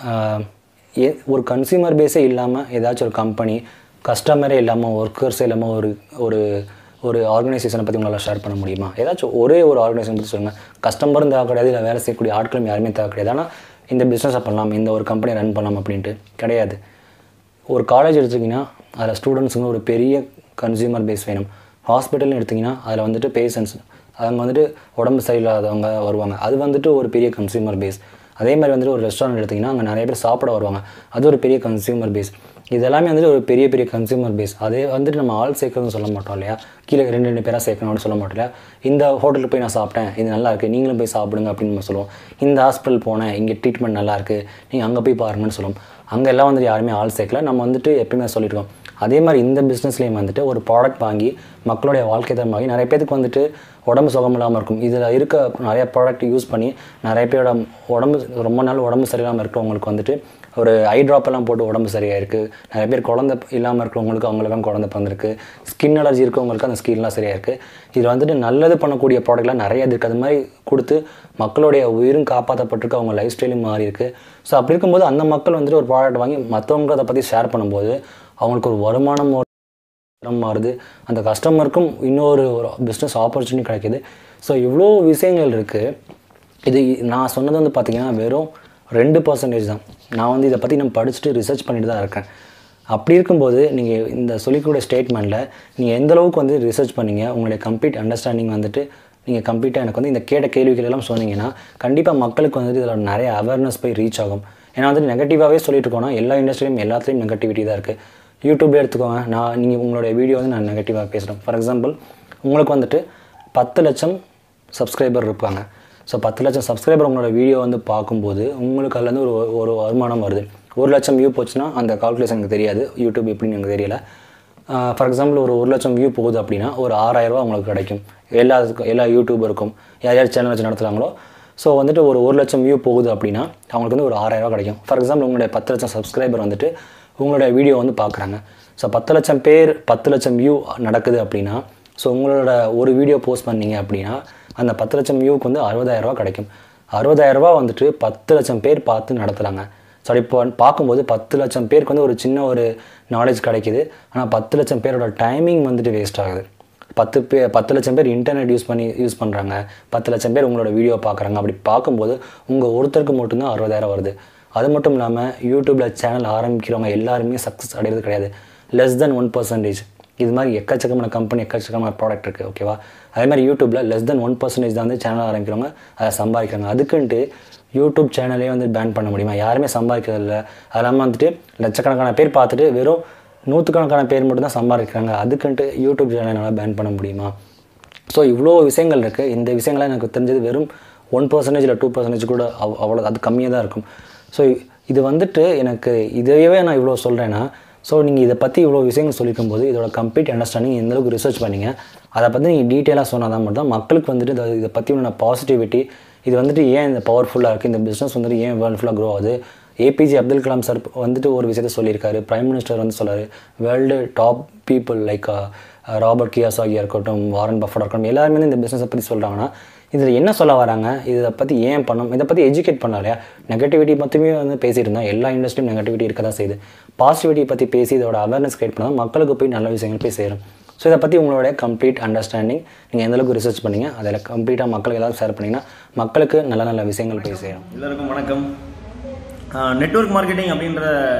ஏ ஒரு கன்சியூமர் பேஸே இல்லாமல் ஏதாச்சும் ஒரு கம்பெனி, கஸ்டமரே இல்லாமல், ஒர்க்கர்ஸே இல்லாமல் ஒரு ஒரு ஒரு ஆர்கனைசேஷனை பற்றி உங்களால் ஷேர் பண்ண முடியுமா? ஏதாச்சும் ஒரே ஒரு ஆர்கனைசேஷன் பற்றி சொல்லுங்கள். கஸ்டமரும் தேவை கிடையாது, இல்லை வேலை செய்யக்கூடிய ஆட்களும் யாருமே தேவை கிடையாது. ஆனால் இந்த பிஸ்னஸை பண்ணலாம், இந்த ஒரு கம்பெனியை ரன் பண்ணலாம் அப்படின்ட்டு கிடையாது. ஒரு காலேஜ் எடுத்திங்கன்னா அதில் ஸ்டூடெண்ட்ஸுங்க ஒரு பெரிய கன்சியூமர் பேஸ் வேணும். ஹாஸ்பிட்டல்னு எடுத்திங்கன்னா அதில் வந்துட்டு பேஷண்ட்ஸ், அவங்க வந்துட்டு உடம்பு சரியில்லாதவங்க வருவாங்க, அது வந்துட்டு ஒரு பெரிய கன்சியூமர் பேஸ். அதே மாதிரி வந்துட்டு ஒரு ரெஸ்டாரண்ட் எடுத்திங்கன்னா அங்கே நிறைய பேர் சாப்பிட வருவாங்க, அது ஒரு பெரிய கன்சியூமர் பேஸ். இதெல்லாமே வந்துட்டு ஒரு பெரிய பெரிய கன்சியூமர் பேஸ். அதே வந்துட்டு நம்ம ஆள் சேர்க்கணும்னு சொல்ல மாட்டோம் இல்லையா, கீழே ரெண்டு ரெண்டு பேராக சேர்க்கணும்னு சொல்ல மாட்டோம் இல்லையா. இந்த ஹோட்டலுக்கு போய் நான் சாப்பிட்டேன், இது நல்லா இருக்குது, நீங்களும் போய் சாப்பிடுங்க அப்படின்னு நம்ம சொல்லுவோம். இந்த ஹாஸ்பிட்டல் போனேன், இங்கே ட்ரீட்மெண்ட் நல்லா இருக்குது, நீங்கள் அங்கே போய் பாருங்கன்னு சொல்லுவோம். அங்கே எல்லாம் வந்துட்டு யாருமே ஆள் சேர்க்கல, நம்ம வந்துட்டு எப்பயுமே சொல்லியிருக்கோம். அதே மாதிரி இந்த பிஸ்னஸ்லேயும் வந்துட்டு ஒரு ப்ராடக்ட் வாங்கி மக்களுடைய வாழ்க்கை தரம் வாங்கி நிறைய பேருக்கு வந்துட்டு உடம்பு சுகம் இல்லாமல் இருக்கும். இதில் இருக்க நிறைய ப்ராடக்ட் யூஸ் பண்ணி நிறைய பேரோட உடம்பு ரொம்ப நாள் உடம்பு சரியில்லாமல் இருக்கிறவங்களுக்கு வந்துட்டு ஒரு ஐ ட்ராப் எல்லாம் போட்டு உடம்பு சரியாக இருக்குது. நிறைய பேர் குழந்தை இல்லாமல் இருக்கிறவங்களுக்கு அவங்களுக்கும் குழந்தை பிறந்திருக்கு. ஸ்கின் அலர்ஜி இருக்கவங்களுக்கு அந்த ஸ்கின்லாம் சரியாக இருக்குது. இதில் வந்துட்டு நல்லது பண்ணக்கூடிய ப்ராடக்ட்லாம் நிறைய இருக்குது. அது மாதிரி கொடுத்து மக்களுடைய உயிரும் காப்பாற்றப்பட்டிருக்கு, அவங்க லைஃப் ஸ்டைலும் மாறி இருக்குது. ஸோ அப்படி இருக்கும்போது அந்த மக்கள் வந்துட்டு ஒரு ப்ராடக்ட் வாங்கி மற்றவங்க அதை பற்றி ஷேர் பண்ணும்போது அவங்களுக்கு ஒரு வருமானம் மாறுது, அந்த கஸ்டமருக்கும் இன்னொரு ஒரு பிஸ்னஸ் ஆப்பர்ச்சுனிட்டி கிடைக்கிது. ஸோ இவ்வளோ விஷயங்கள் இருக்குது. இது நான் சொன்னது வந்து பார்த்திங்கன்னா வெறும் ரெண்டு பர்சன்டேஜ் தான். நான் வந்து இதை பற்றி நான் படிச்சுட்டு ரிசர்ச் பண்ணிட்டு தான் இருக்கேன். அப்படி இருக்கும்போது நீங்கள் இந்த சொல்லிக்கூடிய ஸ்டேட்மெண்ட்டில் நீங்கள் எந்தளவுக்கு வந்து ரிசர்ச் பண்ணிங்க, உங்களுடைய கம்ப்ளீட் அண்டர்ஸ்டாண்டிங் வந்துட்டு நீங்கள் கம்ப்ளீட்டாக எனக்கு வந்து இந்த கேட்ட கேள்விகள் எல்லாம் சொன்னீங்கன்னா கண்டிப்பாக மக்களுக்கு வந்துட்டு இதில் நிறைய அவேர்னஸ் போய் ரீச் ஆகும். ஏன்னா வந்துட்டு நெகட்டிவாகவே சொல்லிட்டு இருக்கோன்னா எல்லா இண்டஸ்ட்ரியிலும் எல்லாத்துலேயும் நெகட்டிவிட்டி தான் இருக்குது. யூடியூப்லேயே எடுத்துக்கோங்க, நான் நீங்கள் உங்களுடைய வீடியோ வந்து நான் நெகட்டிவாக பேசுகிறேன். ஃபார் எக்ஸாம்பிள், உங்களுக்கு வந்துட்டு பத்து லட்சம் சப்ஸ்கிரைபர் இருப்பாங்க. ஸோ பத்து லட்சம் சப்ஸ்கிரைபர் உங்களோட வீடியோ வந்து பார்க்கும்போது உங்களுக்கு அதுலேருந்து ஒரு ஒரு வருமானம் வருது. ஒரு லட்சம் வியூ போச்சுன்னா அந்த கால்குலேஷன் எனக்கு தெரியாது, யூடியூப் எப்படின்னு எனக்கு தெரியல. ஃபார் எக்ஸாம்பிள் ஒரு ஒரு லட்சம் வியூ போகுது அப்படின்னா ஒரு ஆறாயிரரூவா உங்களுக்கு கிடைக்கும். எல்லாத்துக்கும் எல்லா யூடியூபருக்கும் யார் யார் சேனல் வச்சு நடத்துகிறாங்களோ. ஸோ வந்துட்டு ஒரு ஒரு லட்சம் வியூ போகுது அப்படின்னா அவங்களுக்கு வந்து ஒரு ஆறாயிரரூவா கிடைக்கும். ஃபார் எக்ஸாம்பிள் உங்களுடைய பத்து லட்சம் சப்ஸ்கிரைபர் வந்துட்டு உங்களுடைய வீடியோ வந்து பார்க்குறாங்க. ஸோ பத்து லட்சம் பேர் பத்து லட்சம் வியூ நடக்குது அப்படின்னா, ஸோ உங்களோட ஒரு வீடியோ போஸ்ட் பண்ணீங்க அப்படின்னா அந்த பத்து லட்சம் வியூவுக்கு வந்து அறுபதாயிரரூவா கிடைக்கும். அறுபதாயிரரூவா வந்துட்டு பத்து லட்சம் பேர் பார்த்து நடத்துகிறாங்க. ஸோ இப்போ பார்க்கும்போது பத்து லட்சம் பேருக்கு வந்து ஒரு சின்ன ஒரு நாலேஜ் கிடைக்கிது. ஆனால் பத்து லட்சம் பேரோட டைமிங் வந்துட்டு வேஸ்ட் ஆகுது. பத்து பே பத்து லட்சம் பேர் இன்டர்நெட் யூஸ் பண்ணி யூஸ் பண்ணுறாங்க, பத்து லட்சம் பேர் உங்களோட வீடியோ பார்க்குறாங்க. அப்படி பார்க்கும்போது உங்கள் ஒருத்தருக்கு மட்டும்தான் அறுபதாயிரம் வருது. அது மட்டும் இல்லாமல் யூடியூப்பில் சேனல் ஆரம்பிக்கிறவங்க எல்லாருமே சக்ஸஸ் அடைகிறது கிடையாது. Less than one percentage. இது மாதிரி எக்கச்சக்கமான கம்பெனி, எக்கச்சக்கமான ப்ராடக்ட் இருக்குது, ஓகேவா? அதே மாதிரி யூடியூப்பில் லெஸ் தென் ஒன் பர்சன்டேஜ் தான் வந்து சேனல் ஆரம்பிக்கிறவங்க அதை சம்பாதிக்கிறாங்க. அதுக்குன்ட்டு யூடியூப் சேனலே வந்து பேன் பண்ண முடியுமா? யாருமே சம்பாதிக்கிறது இல்லை. அது இல்லாமல் வந்துட்டு லட்சக்கணக்கான பேர் பார்த்துட்டு வெறும் நூற்றுக்கணக்கான பேர் மட்டும் தான் சம்பாதிக்கிறாங்க. அதுக்குன்ட்டு யூடியூப் சேனலால் பேன் பண்ண முடியுமா? ஸோ இவ்வளோ விஷயங்கள் இருக்குது. இந்த விஷயங்கள்லாம் எனக்கு தெரிஞ்சது வெறும் ஒன் பர்சன்டேஜ் இல்லை டூ பர்சன்டேஜ் கூட அவ் அவ்வளோ அது கம்மியாக தான் இருக்கும். ஸோ இது வந்துட்டு எனக்கு இதையவே நான் இவ்வளோ சொல்கிறேன்னா, ஸோ நீங்கள் இதை பற்றி இவ்வளோ விஷயங்கள் சொல்லிக்கும் போது இதோட கம்ப்ளீட் அண்டர்ஸ்டாண்டிங் எந்தளவுக்கு ரிசர்ச் பண்ணிங்க, அதை பற்றி நீங்கள் டீட்டெயிலாக சொன்னால் தான் மட்டும் தான் மக்களுக்கு வந்துட்டு இதை இதை பற்றி உள்ள பாசிட்டிவிட்டி, இது வந்துட்டு ஏன் இந்த பவர்ஃபுல்லாக இருக்குது, இந்த பிஸ்னஸ் வந்துட்டு ஏன் வேர்ல்டு ஃபுல்லாக க்ரோ ஆகுது. ஏபிஜே அப்துல் கலாம் சார் வந்துட்டு ஒரு விஷயத்தை சொல்லியிருக்காரு, பிரைம் மினிஸ்டர் வந்து சொல்லார், world top people like Robert Kiyosaki இருக்கட்டும், வாரன் பஃபட் இருக்கட்டும், எல்லாருமே வந்து இந்த பிஸ்னஸை பற்றி சொல்கிறாங்கன்னா இதில் என்ன சொல்ல வராங்க, இதை பற்றி ஏன் பண்ணணும், இதை பற்றி எஜுகேட் பண்ணலையா? நெகட்டிவிட்டி மட்டுமே வந்து பேசிகிட்டு இருந்தால் எல்லா இண்டஸ்ட்ரியும் நெகட்டிவிட்டி இருக்க தான் செய்யுது. பாசிட்டிவிட்டி பற்றி பேசி இதோட அவேர்னஸ் கிரியேட் பண்ணால் மக்களுக்கு போய் நல்ல விஷயங்கள் போய் சேரும். ஸோ இதை பற்றி உங்களோட கம்ப்ளீட் அண்டர்ஸ்டாண்டிங் நீங்கள் எந்தளவுக்கு ரிசர்ச் பண்ணிங்க, அதில் கம்ப்ளீட்டாக மக்களுக்கு ஏதாவது ஷேர் பண்ணிங்கன்னா மக்களுக்கு நல்ல நல்ல விஷயங்கள் போய் சேரும். எல்லாருக்கும் வணக்கம். நெட்வொர்க் மார்க்கெட்டிங் அப்படின்ற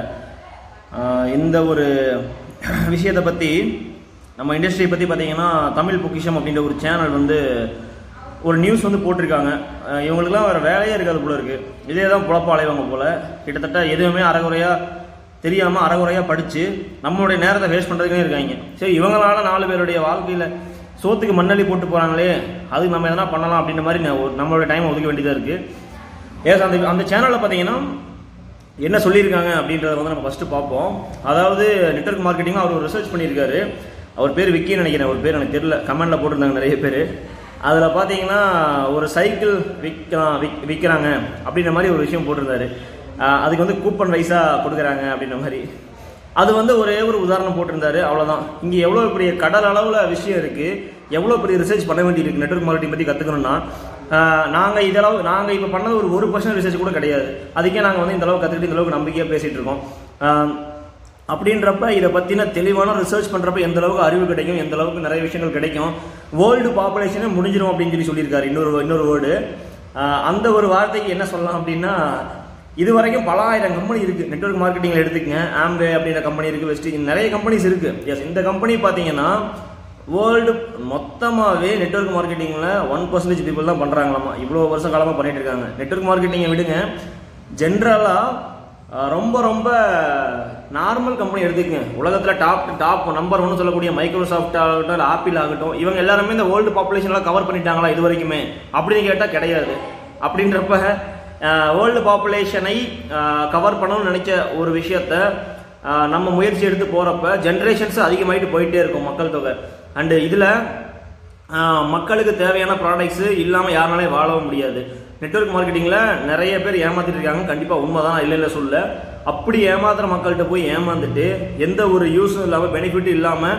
இந்த ஒரு விஷயத்தை பற்றி நம்ம இண்டஸ்ட்ரியை பற்றி பார்த்தீங்கன்னா தமிழ் பொக்கிஷம் அப்படின்ற ஒரு சேனல் வந்து ஒரு நியூஸ் வந்து போட்டிருக்காங்க. இவங்களுக்குலாம் வேறு வேலையே இருக்காது போல இருக்குது. இதே தான் புழப்ப அலைவாங்க போல். கிட்டத்தட்ட எதுவுமே அறகுறையாக தெரியாமல் அறகுறையாக படித்து நம்மளுடைய நேரத்தை வேஸ்ட் பண்ணுறதுக்குனே இருக்காங்க. சரி, இவங்களால நாலு பேருடைய வாழ்க்கையில் சோத்துக்கு மண்ணள்ளி போட்டு போகிறாங்களே, அதுக்கு நம்ம எதனா பண்ணலாம் அப்படின்ற மாதிரி நம்மளோட டைம் ஒதுக்க வேண்டியதாக இருக்குது. ஏஸ் அந்த அந்த சேனலில் பார்த்தீங்கன்னா என்ன சொல்லியிருக்காங்க அப்படின்றத வந்து நம்ம ஃபஸ்ட்டு பார்ப்போம். அதாவது நெட்வொர்க் மார்க்கெட்டிங் அவர் ஒரு ரிசர்ச் பண்ணியிருக்காரு. அவர் பேர் விக்கின்னு நினைக்கிறேன், அவர் பேர் எனக்கு தெரியல, கமெண்டில் போட்டிருந்தாங்க நிறைய பேர். அதில் பார்த்தீங்கன்னா ஒரு சைக்கிள் விற்கலாம் விக் விற்கிறாங்க அப்படின்ற மாதிரி ஒரு விஷயம் போட்டிருந்தாரு. அதுக்கு வந்து கூப்பன் வைஸாக கொடுக்குறாங்க அப்படின்ற மாதிரி. அது வந்து ஒரே ஒரு உதாரணம் போட்டிருந்தாரு, அவ்வளோதான். இங்கே எவ்வளோ பெரிய கடல் அளவில் விஷயம் இருக்குது, எவ்வளோ பெரிய ரிசர்ச் பண்ண வேண்டி இருக்குது நெட்வொர்க் மார்க்கெட்டிங் பற்றி கற்றுக்கணும்னா. நாங்கள் இதளவு நாங்கள் இப்போ பண்ணது ஒரு ஒரு பர்சன்ட் ரிசர்ச் கூட கிடையாது. அதுக்கே நாங்கள் வந்து இந்தளவு கற்றுக்கிட்டு இந்தளவுக்கு நம்பிக்கையாக பேசிகிட்டு இருக்கோம். அப்படின்றப்ப இதை பற்றின தெளிவான ரிசர்ச் பண்ணுறப்ப எந்த அளவுக்கு அறிவு கிடைக்கும், எந்த அளவுக்கு நிறைய விஷயங்கள் கிடைக்கும். வேர்ல்டு பாப்புலேஷனே முடிஞ்சிடும் அப்படின்னு சொல்லி சொல்லியிருக்காரு. இன்னொரு இன்னொரு வேர்டு, அந்த ஒரு வார்த்தைக்கு என்ன சொல்லலாம் அப்படின்னா, இது வரைக்கும் பல ஆயிரம் கம்பெனி இருக்குது நெட்வொர்க் மார்க்கெட்டிங்கில். எடுத்துக்கங்க, ஆம்வே அப்படின்ற கம்பெனி இருக்குது, வெஸ்ட் நிறைய கம்பெனிஸ் இருக்குது. எஸ், இந்த கம்பெனி பார்த்தீங்கன்னா வேர்ல்டு மொத்தமாகவே நெட்வொர்க் மார்க்கெட்டிங்கில் ஒன் பர்சன்டேஜ் பீப்புள் தான் பண்ணுறாங்களாமா. இவ்வளோ வருஷம் காலமாக பண்ணிட்டு இருக்காங்க. நெட்வொர்க் மார்க்கெட்டிங்கை விடுங்க, ஜென்ரலாக ரொம்ப ரொம்ப நார்மல் கம்பெனி எடுத்துக்கங்க. உலகத்தில் டாப் டாப் நம்பர் ஒன்று சொல்லக்கூடிய மைக்ரோசாஃப்ட் ஆகட்டும், இல்லை ஆப்பிள் ஆகட்டும், இவங்க எல்லாருமே இந்த வேர்ல்டு பாப்புலேஷன்லாம் கவர் பண்ணிட்டாங்களா இது வரைக்குமே அப்படின்னு கேட்டால் கிடையாது. அப்படின்றப்ப வேர்ல்டு பாப்புலேஷனை கவர் பண்ணணும்னு நினைச்ச ஒரு விஷயத்த நம்ம முயற்சி எடுத்து போகிறப்ப ஜென்ரேஷன்ஸ் அதிகமாகிட்டு போயிட்டே இருக்கும் மக்கள் தொகை. அண்டு இதில் மக்களுக்கு தேவையான ப்ராடக்ட்ஸு இல்லாமல் யாருனாலே வாழவும் முடியாது. நெட்வொர்க் மார்க்கெட்டிங்கில் நிறைய பேர் ஏமாத்திட்டு இருக்காங்க. கண்டிப்பாக உண்மை தான், இல்லை இல்லை சொல்ல. அப்படி ஏமாத்துற மக்கள்கிட்ட போய் ஏமாந்துட்டு எந்த ஒரு யூஸும் இல்லாமல், பெனிஃபிட்டும் இல்லாமல்,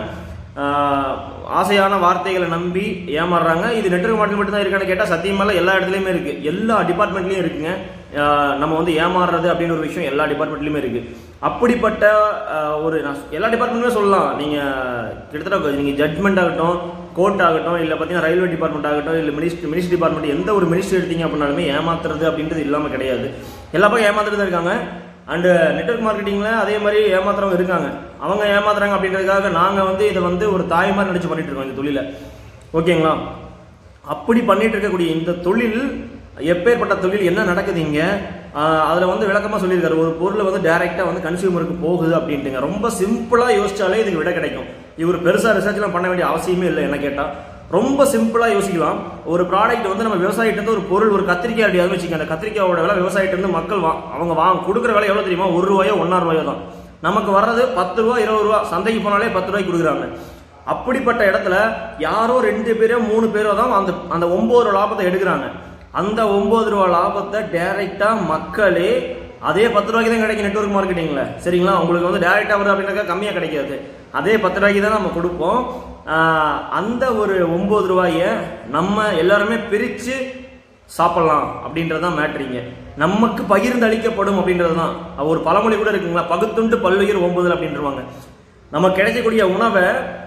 ஆசையான வார்த்தைகளை நம்பி ஏமாறுறாங்க. இது நெட்வொர்க் மார்க்கெட்டிங் மட்டும் தான் இருக்கான்னு கேட்டால் சத்தியமாக எல்லா இடத்துலையுமே இருக்குது, எல்லா டிபார்ட்மெண்ட்லேயும் இருக்குங்க. நம்ம வந்து ஏமாறுறது அப்படின்னு ஒரு விஷயம் எல்லா டிபார்ட்மெண்ட்லையுமே இருக்குது. அப்படிப்பட்ட ஒரு எல்லா டிபார்ட்மெண்ட்டுமே சொல்லலாம். நீங்கள் கிட்டத்தட்ட நீங்கள் ஜட்மெண்ட் ஆகட்டும், கோர்ட் ஆகட்டும், இல்லை பார்த்தீங்கன்னா ரயில்வே டிபார்ட்மெண்ட் ஆகட்டும், இல்லை மினிஸ்ட்ரி மினிஸ்ட்ரி டிபார்ட்மெண்ட், எந்த ஒரு மினிஸ்ட்ரி எடுத்தீங்க அப்படின்னாலுமே ஏமாத்துறது அப்படின்றது இல்லாமல் கிடையாது. எல்லா பக்கம் ஏமாத்துறது இருக்காங்க. அண்டு நெட்வொர்க் மார்க்கெட்டிங்கில் அதே மாதிரி ஏமாத்துறவங்க இருக்காங்க. அவங்க ஏமாத்துறாங்க அப்படின்றதுக்காக நாங்கள் வந்து இதை வந்து ஒரு தாய் மாதிரி நினச்சி பண்ணிட்டு இருக்கோம் இந்த தொழிலை. ஓகேங்களா? அப்படி பண்ணிட்டு இருக்கக்கூடிய இந்த தொழில் எப்பேற்பட்ட தொழில், என்ன நடக்குது இங்கே, அதில் வந்து விளக்கமாக சொல்லியிருக்காரு. ஒரு பொருளை வந்து டைரெக்டாக வந்து கன்சியூமருக்கு போகுது அப்படின்ட்டுங்க. ரொம்ப சிம்பிளாக யோசிச்சாலே இதுக்கு விட கிடைக்கும். இவர் பெருசாக ரிசர்ச்லாம் பண்ண வேண்டிய அவசியமே இல்லை. என்ன கேட்டால் ரொம்ப சிம்பிளாக யோசிக்கலாம். ஒரு ப்ராடக்ட் வந்து நம்ம விவசாயிட்டு ஒரு பொருள், ஒரு கத்திரிக்காய் அடியாதுன்னு வச்சுக்கோங்க. அந்த கத்திரிக்காயோட விலை விவசாயிட்டு மக்கள் வா அவங்க வாங்க கொடுக்குற விலை எவ்வளோ தெரியுமா? ஒரு ரூபாயோ ஒன்றரை ரூபாயோ தான். நமக்கு வர்றது பத்து ரூபா இருபது ரூபா. சந்தைக்கு போனாலே பத்து ரூபாய்க்கு கொடுக்குறாங்க. அப்படிப்பட்ட இடத்துல யாரோ ரெண்டு பேரோ மூணு பேரோ தான் அந்த அந்த ஒன்பது ரூபா லாபத்தை எடுக்கிறாங்க. அந்த ஒன்பது ரூபா லாபத்தை டைரக்டா மக்களே அதே பத்து ரூபாய்க்கு தான் கிடைக்கும் நெட்வொர்க் மார்க்கெட்டிங்ல. சரிங்களா? உங்களுக்கு வந்து டைரக்டா வருது அப்படின்னாக்கா கம்மியா கிடைக்காது. அதே பத்து ரூபாய்க்கு தான் நம்ம கொடுப்போம். அந்த ஒரு ஒன்பது ரூபாய நம்ம எல்லாருமே பிரிச்சு சாப்பிடலாம் அப்படின்றதான் மேட்ரிங்க. நமக்கு பகிர்ந்து அளிக்கப்படும் அப்படின்றது தான். ஒரு பழமொழி கூட இருக்குங்களா, பகுத்துண்டு பல்லுயிர் ஒன்பது அப்படின்றவாங்க. நமக்கு கிடைக்கக்கூடிய உணவை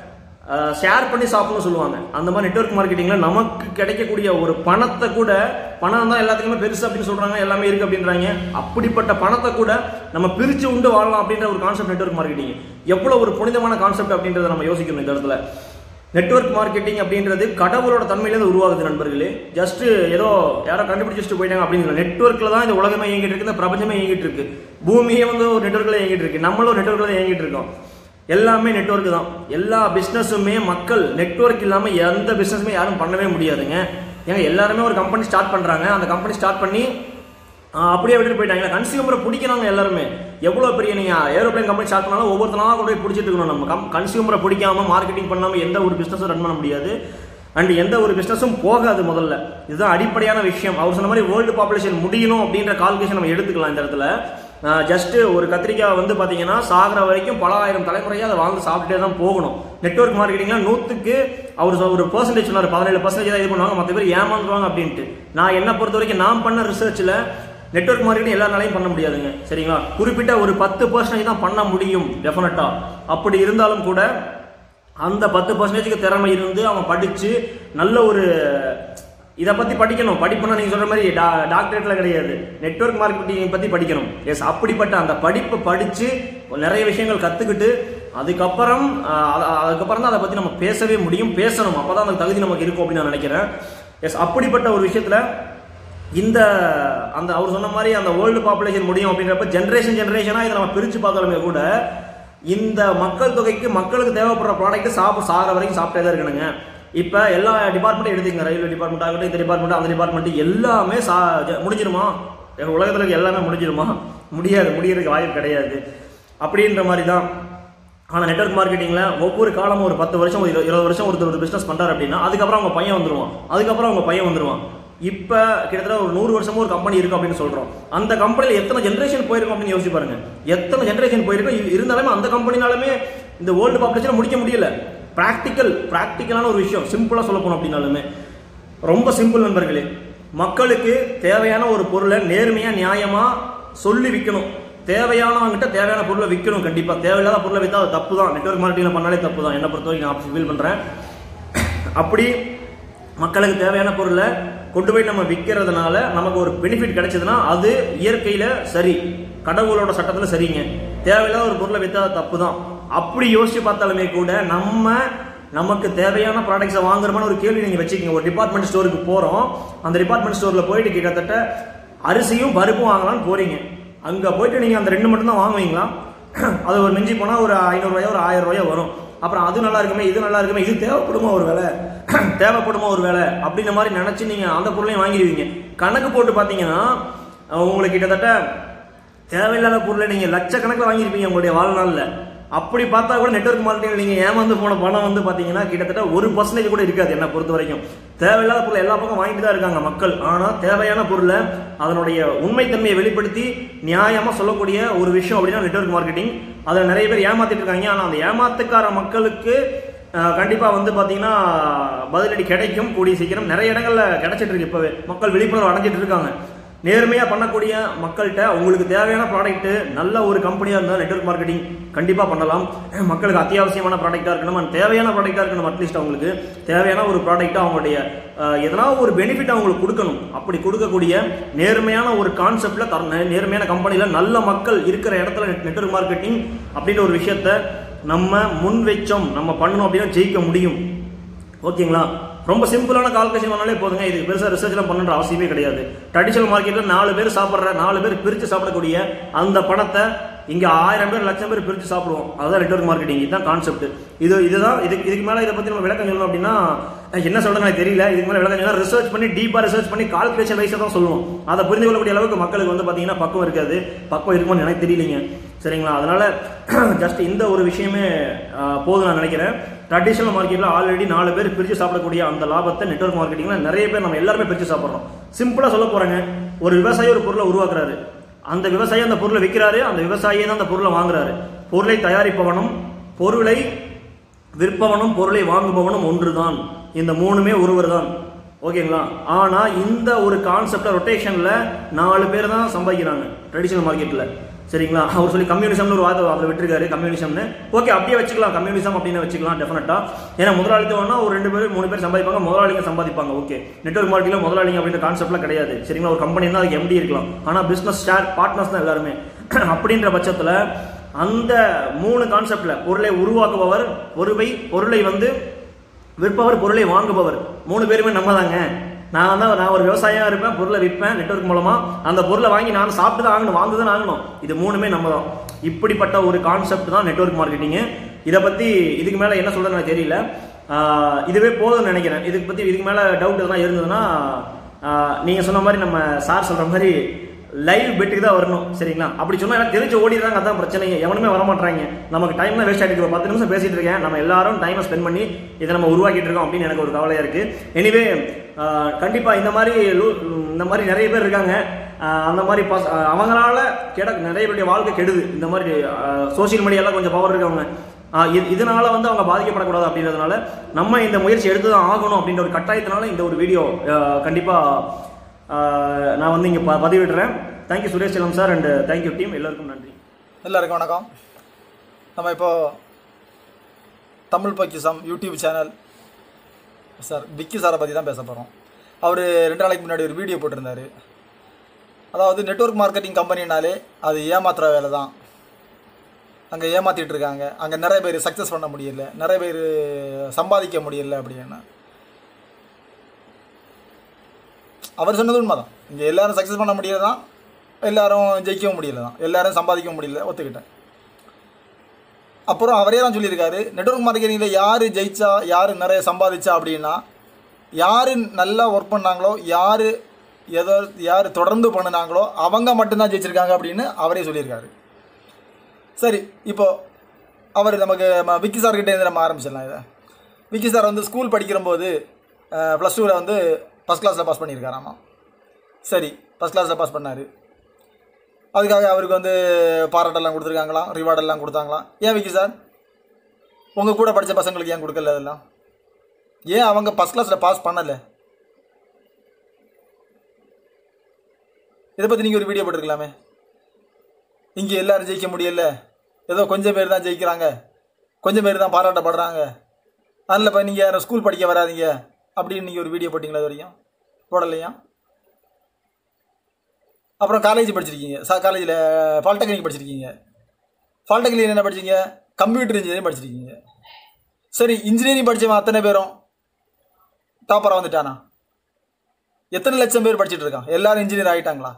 ஷேர் பண்ணி சாப்பிடணும்னு சொல்லுவாங்க. அந்த மாதிரி நெட்வொர்க் மார்க்கெட்டிங்ல நமக்கு கிடைக்கக்கூடிய ஒரு பணத்தை கூட, பணம் தான் எல்லாத்துக்குமே பெருசு அப்படின்னு சொல்றாங்க, எல்லாமே இருக்கு அப்படின்றாங்க. அப்படிப்பட்ட பணத்தை கூட நம்ம பிரிச்சு உண்டு வாழலாம் அப்படின்ற ஒரு கான்செப்ட் நெட்வொர்க் மார்க்கெட்டிங். எவ்வளவு ஒரு புனிதமான கான்செப்ட் அப்படின்றத நம்ம யோசிக்கணும் இந்த இடத்துல. நெட்வொர்க் மார்க்கெட்டிங் அப்படின்றது கடவுளோட தன்மையிலேருந்து உருவாகுது நண்பர்களே. ஜஸ்ட் ஏதோ யாரோ கண்டுபிடிச்சிட்டு போயிட்டாங்க அப்படின்னு. நெட்வொர்க்ல தான் இந்த உலகமே இயங்கிட்டு இருக்கு, இந்த பிரபஞ்சமே இயங்கிட்டு இருக்கு, பூமியே வந்து ஒரு நெட்வொர்க்ல இயங்கிட்டு இருக்கு, நம்மளும் நெட்வொர்க்ல தான் இயங்கிட்டு இருக்கோம். எல்லாமே நெட்வொர்க் தான். எல்லா பிஸ்னஸுமே மக்கள் நெட்வொர்க் இல்லாமல் எந்த பிஸ்னஸுமே யாரும் பண்ணவே முடியாதுங்க. ஏங்க எல்லாருமே ஒரு கம்பெனி ஸ்டார்ட் பண்ணுறாங்க, அந்த கம்பெனி ஸ்டார்ட் பண்ணி அப்படியே விட்டுட்டு போயிட்டாங்க. கன்சியூமரை பிடிக்கிறாங்க எல்லாருமே. எவ்வளோ பெரிய நீங்கள் ஏரோப்ளைன் கம்பெனி ஸ்டார்ட் பண்ணாலும் ஒவ்வொருத்தனாலும் கொண்டு போய் பிடிச்சிட்டு இருக்கணும். நம்ம கம் கன்சியூமரை பிடிக்காம மார்க்கெட்டிங் பண்ணாமல் எந்த ஒரு பிஸ்னஸும் ரன் பண்ண முடியாது. அண்ட் எந்த ஒரு பிஸ்னஸும் போகாது முதல்ல. இதுதான் அடிப்படையான விஷயம். அவர் சொன்ன மாதிரி வேர்ல்டு பாப்புலேஷன் முடியணும் அப்படின்ற கால்குலேஷன் நம்ம எடுத்துக்கலாம் இந்த இடத்துல. ஜஸ்ட் ஒரு கத்திரிக்காய் வந்து பார்த்தீங்கன்னா சாகிற வரைக்கும் பல ஆயிரம் தலைமுறையாக அதை வாழ்ந்து சாப்பிட்டே தான் போகணும். நெட்வொர்க் மார்க்கெட்டிங்ல நூற்றுக்கு அவர் ஒரு பர்சன்டேஜ் சொன்னார், பதினேழு பர்சன்டேஜ் தான் இது பண்ணுவாங்க, மற்ற பேர் ஏமாந்துருவாங்க அப்படின்ட்டு. நான் என்ன பொறுத்த வரைக்கும் நான் பண்ண ரிசர்ச்சில் நெட்வொர்க் மார்க்கெட்டிங் எல்லாராலையும் பண்ண முடியாதுங்க. சரிங்களா? குறிப்பிட்ட ஒரு பத்து பர்சன்டேஜ் தான் பண்ண முடியும் டெஃபினட்டா. அப்படி இருந்தாலும் கூட அந்த பத்து பர்சன்டேஜுக்கு திறமை இருந்து அவன் படித்து நல்ல ஒரு இதை பற்றி படிக்கணும். படிப்புனா நீங்கள் சொல்கிற மாதிரி டா டாக்டரேட்டில் கிடையாது, நெட்வொர்க் மார்க்கெட்டிங் பற்றி படிக்கணும். எஸ், அப்படிப்பட்ட அந்த படிப்பை படித்து நிறைய விஷயங்கள் கற்றுக்கிட்டு அதுக்கப்புறம் அதுக்கப்புறம் தான் அதை பற்றி நம்ம பேசவே முடியும், பேசணும். அப்போ தான் அந்த தகுதி நமக்கு இருக்கும் அப்படின்னு நான் நினைக்கிறேன். எஸ், அப்படிப்பட்ட ஒரு விஷயத்தில் இந்த அந்த அவர் சொன்ன மாதிரி அந்த வேர்ல்டு பாப்புலேஷன் முடியும் அப்படின்றப்ப ஜென்ரேஷன் ஜென்ரேஷனாக இதை நம்ம பிரித்து பார்த்தாலுமே கூட இந்த மக்கள் தொகைக்கு மக்களுக்கு தேவைப்படுற ப்ராடக்ட் சாப்பிட சாகிற வரைக்கும் சாப்பிட்டே தான் இருக்கணுங்க. இப்போ எல்லா டிபார்ட்மெண்ட்டும் எடுத்துங்க, ரயில்வே டிபார்ட்மெண்ட் ஆகட்டும், இந்த டிபார்ட்மெண்ட் அந்த டிபார்ட்மெண்ட் எல்லாமே சா முடிஞ்சிருமா? எங்கள் உலகத்தில் எல்லாமே முடிஞ்சிருமா? முடியாது, முடியறதுக்கு வாய்ப்பு கிடையாது. அப்படின்ற மாதிரி தான். ஆனால் நெட்வொர்க் மார்க்கெட்டிங்கில் ஒவ்வொரு காலமும் ஒரு பத்து வருஷம் ஒரு இருபது வருஷம் ஒருத்தர் ஒரு பிஸ்னஸ் பண்ணுறாரு அப்படின்னா அதுக்கப்புறம் அவங்க பையன் வந்துடுவான், அதுக்கப்புறம் அவங்க பையன் வந்துடுவான். இப்போ கிட்டத்தட்ட ஒரு நூறு வருஷமும் ஒரு கம்பெனி இருக்கும் அப்படின்னு சொல்கிறோம். அந்த கம்பெனியில் எத்தனை ஜென்ரேஷன் போயிருக்கும் அப்படின்னு யோசிச்சு பாருங்க. எத்தனை ஜென்ரேஷன் போயிருக்கும். இருந்தாலுமே அந்த கம்பெனினாலுமே இந்த வேர்ல்டு பாப்புலேஷனை முடிக்க முடியல. ப்ராக்டிக்கல் ப்ராக்டிக்கலான ஒரு விஷயம், சிம்பிளாக சொல்ல போனோம் அப்படின்னாலுமே ரொம்ப சிம்பிள் நண்பர்களே. மக்களுக்கு தேவையான ஒரு பொருளை நேர்மையாக நியாயமாக சொல்லி விற்கணும். தேவையானவங்கிட்ட தேவையான பொருளை விற்கணும். கண்டிப்பாக தேவையில்லாத பொருளை விற்றா அது தப்பு தான். நெட்வொர்க் மார்க்கெட்டிங்கில் பண்ணாலே தப்பு தான், என்னை பொறுத்த வரைக்கும் நான் ஃபீல் பண்ணுறேன். அப்படி மக்களுக்கு தேவையான பொருளை கொண்டு போய் நம்ம விற்கிறதுனால நமக்கு ஒரு பெனிஃபிட் கிடைச்சதுன்னா அது இயற்கையில் சரி, கடவுளோட சட்டத்தில் சரிங்க. தேவையில்லாத ஒரு பொருளை விற்றா அது தப்பு தான். அப்படி யோசிச்சு பார்த்தாலுமே கூட நம்ம நமக்கு தேவையான ப்ராடக்ட்ஸை வாங்குறமான ஒரு கேள்வி நீங்கள் வச்சுக்கோங்க. ஒரு டிபார்ட்மெண்ட் ஸ்டோருக்கு போகிறோம், அந்த டிபார்ட்மெண்ட் ஸ்டோரில் போயிட்டு கிட்டத்தட்ட அரிசியும் பருப்பும் வாங்கலாம்னு போகிறீங்க. அங்கே போயிட்டு நீங்கள் அந்த ரெண்டு மட்டும் தான் வாங்குவீங்களா? அது ஒரு மிஞ்சி போனால் ஒரு ஐநூறுரூவாயோ ஒரு ஆயிரம் ரூபாயோ வரும். அப்புறம் அது நல்லா இருக்குமே, இது நல்லா இருக்குமே, இது தேவைப்படுமா ஒரு வேலை தேவைப்படுமா ஒரு வேலை அப்படின்ற மாதிரி நினச்சி நீங்கள் அந்த பொருளையும் வாங்கிடுவீங்க. கணக்கு போட்டு பார்த்தீங்கன்னா உங்களுக்கு கிட்டத்தட்ட தேவையில்லாத பொருளை நீங்கள் லட்சக்கணக்கில் வாங்கியிருப்பீங்க உங்களுடைய வாழ்நாளில். அப்படி பார்த்தா கூட நெட்வொர்க் மார்க்கெட்டிங் நீங்கள் ஏமாந்து போன பணம் வந்து பார்த்தீங்கன்னா கிட்டத்தட்ட ஒரு பர்சன்டேஜ் கூட இருக்காது என்னை பொறுத்த வரைக்கும். தேவையில்லாத பொருள் எல்லா பக்கம் வாங்கிட்டு தான் இருக்காங்க மக்கள். ஆனால் தேவையான பொருளை அதனுடைய உண்மைத்தன்மையை வெளிப்படுத்தி நியாயமாக சொல்லக்கூடிய ஒரு விஷயம் அப்படின்னா நெட்வொர்க் மார்க்கெட்டிங். அதில் நிறைய பேர் ஏமாத்திட்டு இருக்காங்க. ஆனால் அந்த ஏமாத்துக்கார மக்களுக்கு கண்டிப்பாக வந்து பார்த்தீங்கன்னா பதிலடி கிடைக்கும் கூடிய சீக்கிரம். நிறைய இடங்களில் கிடைச்சிட்டு இருக்கு. இப்போவே மக்கள் விழிப்புணர்வு அடைஞ்சிட்டு இருக்காங்க. நேர்மையாக பண்ணக்கூடிய மக்கள்கிட்ட உங்களுக்கு தேவையான ப்ராடக்ட்டு நல்ல ஒரு கம்பெனியாக இருந்தால் நெட்வொர்க் மார்க்கெட்டிங் கண்டிப்பாக பண்ணலாம். மக்களுக்கு அத்தியாவசியமான ப்ராடக்டாக இருக்கணும், தேவையான ப்ராடக்டாக இருக்கணும். அட்லீஸ்ட் அவங்களுக்கு தேவையான ஒரு ப்ராடக்டாக அவங்களுடைய எதனா ஒரு பெனிஃபிட் அவங்களுக்கு கொடுக்கணும். அப்படி கொடுக்கக்கூடிய நேர்மையான ஒரு கான்செப்டில் தர நேர்மையான கம்பெனியில் நல்ல மக்கள் இருக்கிற இடத்துல நெட்வொர்க் மார்க்கெட்டிங் அப்படின்ற ஒரு விஷயத்த நம்ம முன் வச்சோம், நம்ம பண்ணணும் அப்படின்னா ஜெயிக்க முடியும். ஓகேங்களா? ரொம்ப சிம்பிளான கால்குலேஷன் பண்ணாலே போதுங்க. இதுக்கு பெருசாக ரிசர்ச்லாம் பண்ணுற அவசியமே கிடையாது. ட்ரெடிஷனல் மார்க்கெட்டில் நாலு பேர் சாப்பிட்ற நாலு பேர் பிரித்து சாப்பிடக்கூடிய அந்த பணத்தை இங்கே ஆயிரம் பேர் லட்சம் பேர் பிரித்து சாப்பிடுவோம். அதுதான் நெட்வொர்க் மார்க்கெட்டிங். இதுதான் கான்செப்ட். இது இதுதான் இதுக்கு இதுக்கு மேலே இதை பற்றி நம்ம விளக்கம் சொல்லணும் அப்படின்னா என்ன சொல்கிறது எனக்கு தெரியல. இதுக்கு மேலே விளக்கம் சொல்லலாம் ரிசர்ச் பண்ணி டீப்பாக ரிசர்ச் பண்ணி கால்குலேஷன் வைஸாக தான் சொல்லுவோம். அதை புரிந்து கொள்ளக்கூடிய அளவுக்கு மக்களுக்கு வந்து பார்த்தீங்கன்னா பக்கம் இருக்காது. பக்கம் இருக்குமோன்னு எனக்கு தெரியலைங்க. சரிங்களா? அதனால் ஜஸ்ட் இந்த ஒரு விஷயமே போதும் நான் நினைக்கிறேன். ட்ரெடிஷனல் மார்க்கெட்டில் ஆல்ரெடி நாலு பேர் பிரித்து சாப்பிடக்கூடிய அந்த லாபத்தை நெட்வொர்க் மார்க்கெட்டிங்கில் நிறைய பேர் நம்ம எல்லாருமே பிரித்து சாப்பிட்றோம். சிம்பிளாக சொல்ல போகிறாங்க, ஒரு விவசாயி ஒரு பொருளை உருவாக்குறாரு, அந்த விவசாயி அந்த பொருளை விற்கிறாரு, அந்த விவசாயியே தான் அந்த பொருளை வாங்குறாரு. பொருளை தயாரிப்பவனும் பொருளை விற்பவனும் பொருளை வாங்குபவனும் ஒன்று தான். இந்த மூணுமே ஒருவர் தான். ஓகேங்களா? ஆனால் இந்த ஒரு கான்செப்டை ரொட்டேஷனில் நாலு பேர் தான் சம்பாதிக்கிறாங்க ட்ரெடிஷனல் மார்க்கெட்டில். சரிங்களா? அவர் சொல்லி கம்யூனிசம்னு ஒரு வார்த்தை அதில் விட்டுருக்காரு. கம்யூனிசம்னு ஓகே அப்படியே வச்சுக்கலாம், கம்யூனிசம் அப்படின்னு வச்சுக்கலாம் டெஃபினட்டாக. ஏன்னா முதலாளித்தவனா ஒரு ரெண்டு பேர் மூணு பேர் சம்பாதிப்பாங்க, முதலாளிங்க சம்பாதிப்பாங்க. ஓகே, நெட்வொர்க் மார்க்கெட்டில் முதலாளிங்க அப்படின்ற கான்செப்ட்லாம் கிடையாது. சரிங்களா? ஒரு கம்பெனி தான் அதுக்கு எம்டி இருக்கலாம், ஆனால் பிஸ்னஸ் ஷேர் பார்ட்னர்ஸ் தான் எல்லாருமே. அப்படின்ற பட்சத்தில் அந்த மூணு கான்செப்டில் பொருளை உருவாக்குபவர், பொருளை பொருளை வந்து விற்பவர், பொருளை வாங்குபவர், மூணு பேருமே நம்ம தாங்க. நான் தான் நான் ஒரு விவசாயியாக இருப்பேன், பொருளை விற்பேன் நெட்வொர்க் மூலமாக. அந்த பொருளை வாங்கி நான் சாப்பிட்டு தான் ஆகணும், வாங்கு தான் ஆகணும். இது மூணுமே நம்ம தான். இப்படிப்பட்ட ஒரு கான்செப்ட் தான் நெட்வொர்க் மார்க்கெட்டிங்கு. இதை பற்றி இதுக்கு மேலே என்ன சொல்கிறேன்னு எனக்கு தெரியல. இதுவே போதும்னு நினைக்கிறேன். இதுக்கு பற்றி இதுக்கு மேலே டவுட் எதுனா இருந்ததுன்னா நீங்கள் சொன்ன மாதிரி நம்ம சார் சொல்கிற மாதிரி லைவ் பெட்டுக்கு தான் வரணும். சரிங்களா? அப்படி சொன்னால் எனக்கு தெரிஞ்சு ஓடிடுறாங்க. அதான் பிரச்சனைங்க. எவனுமே வரமாட்டாங்க. நமக்கு டைம்லாம் வேஸ்ட் ஆகிட்டு இருக்கு. பத்து நிமிஷம் பேசிட்டு இருக்கேன். நம்ம எல்லாரும் டைமை ஸ்பெண்ட் பண்ணி இதை நம்ம உருவாக்கிட்டு இருக்கோம் அப்படின்னு எனக்கு ஒரு கவலையாக இருக்குது. எனிவே கண்டிப்பாக இந்த மாதிரி இந்த மாதிரி நிறைய பேர் இருக்காங்க. அந்த மாதிரி பாஸ் அவங்களால கெட நிறைய பேருடைய வாழ்க்கை கெடுது. இந்த மாதிரி சோசியல் மீடியாலாம் கொஞ்சம் பவர் இருக்கவங்க இதனால வந்து அவங்க பாதிக்கப்படக்கூடாது அப்படின்றதுனால நம்ம இந்த முயற்சி எடுத்து தான் ஆகணும் அப்படின்ற ஒரு கட்டாயத்தினால இந்த ஒரு வீடியோ கண்டிப்பாக நான் வந்து இங்கே ப பதிவிடுறேன். தேங்க்யூ சுரேஷ் செல்லம் சார் அண்ட் தேங்க்யூ டீம். எல்லாருக்கும் நன்றி. எல்லாருக்கும் வணக்கம். நம்ம இப்போது தமிழ் பொக்கிஷம் யூடியூப் சேனல் சார் விக்கி சாரை பற்றி தான் பேச போகிறோம். அவர் ரெண்டு நாளைக்கு முன்னாடி ஒரு வீடியோ போட்டிருந்தார். அதாவது நெட்வொர்க் மார்க்கெட்டிங் கம்பெனினாலே அது ஏமாத்துற வேலை தான். அங்கே ஏமாற்றிட்டு இருக்காங்க. அங்கே நிறைய பேர் சக்ஸஸ் பண்ண முடியல, நிறைய பேர் சம்பாதிக்க முடியல அப்படின்னு. அவர் சொன்னது உண்மை தான். இங்கே எல்லோரும் சக்ஸஸ் பண்ண முடியல தான், எல்லோரும் ஜெயிக்கவும் முடியல தான், எல்லோரும் சம்பாதிக்கவும் முடியல, ஒத்துக்கிட்டேன். அப்புறம் அவரே தான் சொல்லியிருக்காரு, நெட்வொர்க் மார்க்கெட்டிங்கில் யார் ஜெயிச்சா, யார் நிறைய சம்பாதிச்சா அப்படின்னா, யார் நல்லா ஒர்க் பண்ணாங்களோ, யார் எதோ யார் தொடர்ந்து பண்ணினாங்களோ அவங்க மட்டும்தான் ஜெயிச்சிருக்காங்க அப்படின்னு அவரே சொல்லியிருக்காரு. சரி, இப்போது அவர் நமக்கு விக்கி சார்கிட்டே நம்ம ஆரம்பிச்சிடலாம். இதை விக்கி சார் வந்து ஸ்கூல் படிக்கிறம்போது ப்ளஸ் டூவில் வந்து ஃபஸ்ட் கிளாஸில் பாஸ் பண்ணியிருக்காராமா. சரி, ஃபஸ்ட் கிளாஸில் பாஸ் பண்ணார். அதுக்காக அவருக்கு வந்து பாராட்டெல்லாம் கொடுத்துருக்காங்களாம், ரிவார்டெல்லாம் கொடுத்தாங்களாம். ஏன் விக்கி சார் உங்கள் கூட படித்த பசங்களுக்கு ஏன் கொடுக்கல? அதெல்லாம் ஏன் அவங்க ஃபஸ்ட் கிளாஸில் பாஸ் பண்ணலை? இதை பற்றி நீங்கள் ஒரு வீடியோ போட்டுருக்கலாமே. இங்கே எல்லோரும் ஜெயிக்க முடியல, ஏதோ கொஞ்சம் பேர் தான் ஜெயிக்கிறாங்க, கொஞ்சம் பேர் தான் பாராட்டப்படுறாங்க, அதில் இப்போ நீங்கள் யாரும் ஸ்கூல் படிக்க வராதிங்க அப்படின்னு நீங்கள் ஒரு வீடியோ போட்டிங்களா? இது வரைக்கும் போடலையா? அப்புறம் காலேஜ் படிச்சிருக்கீங்க, சா காலேஜில் பாலிடெக்னிக் படிச்சிருக்கீங்க. பாலிடெக்னிக் என்ன படிச்சிங்க? கம்ப்யூட்டர் இன்ஜினியரிங் படிச்சிருக்கீங்க. சரி, இன்ஜினியரிங் படித்தவன் அத்தனை பேரும் டாப்பராக வந்துட்டானா? எத்தனை லட்சம் பேர் படிச்சுட்டு இருக்கான்? எல்லோரும் இன்ஜினியர் ஆகிட்டாங்களா?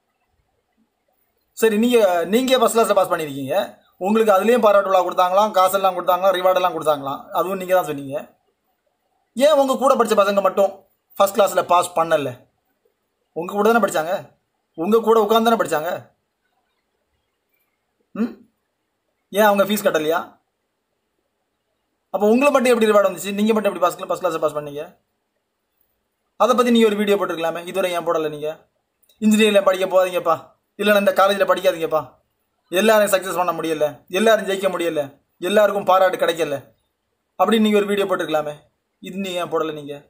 சரி, நீங்கள் நீங்கள் ஃபஸ்ட் கிளாஸில் பாஸ் பண்ணியிருக்கீங்க, உங்களுக்கு அதுலேயும் பாராட்டு விழா கொடுத்தாங்களாம், காசெல்லாம் கொடுத்தாங்களாம், ரிவார்டெல்லாம் கொடுத்தாங்களாம், அதுவும் நீங்கள் தான் சொன்னீங்க. ஏன் உங்கள் கூட படித்த பசங்க மட்டும் ஃபஸ்ட் கிளாஸில் பாஸ் பண்ணலை? உங்கள் கூட தானே படித்தாங்க, உங்கள் கூட உட்காந்து தானே படித்தாங்க. ம் ஏன் அவங்க ஃபீஸ் கட்டலையா? அப்போ உங்களை மட்டும் எப்படி ரிவார்டு வந்துச்சு? நீங்கள் மட்டும் எப்படி ஃபஸ்ட் ஃபஸ்ட் கிளாஸில் பாஸ் பண்ணீங்க? அதை பற்றி நீங்கள் ஒரு வீடியோ போட்டுருக்கலாமே. இதுவரை ஏன் போடலை? நீங்கள் இன்ஜினியரிங்கில் படிக்க போகாதீங்கப்பா, இல்லைன்னா இந்த காலேஜில் படிக்காதீங்கப்பா, எல்லாரும் சக்ஸஸ் பண்ண முடியல, எல்லாரும் ஜெயிக்க முடியல, எல்லாருக்கும் பாராட்டு கிடைக்கல அப்படின்னு நீங்கள் ஒரு வீடியோ போட்டுருக்கலாமே. இது நீ ஏன் போடலை நீங்கள்?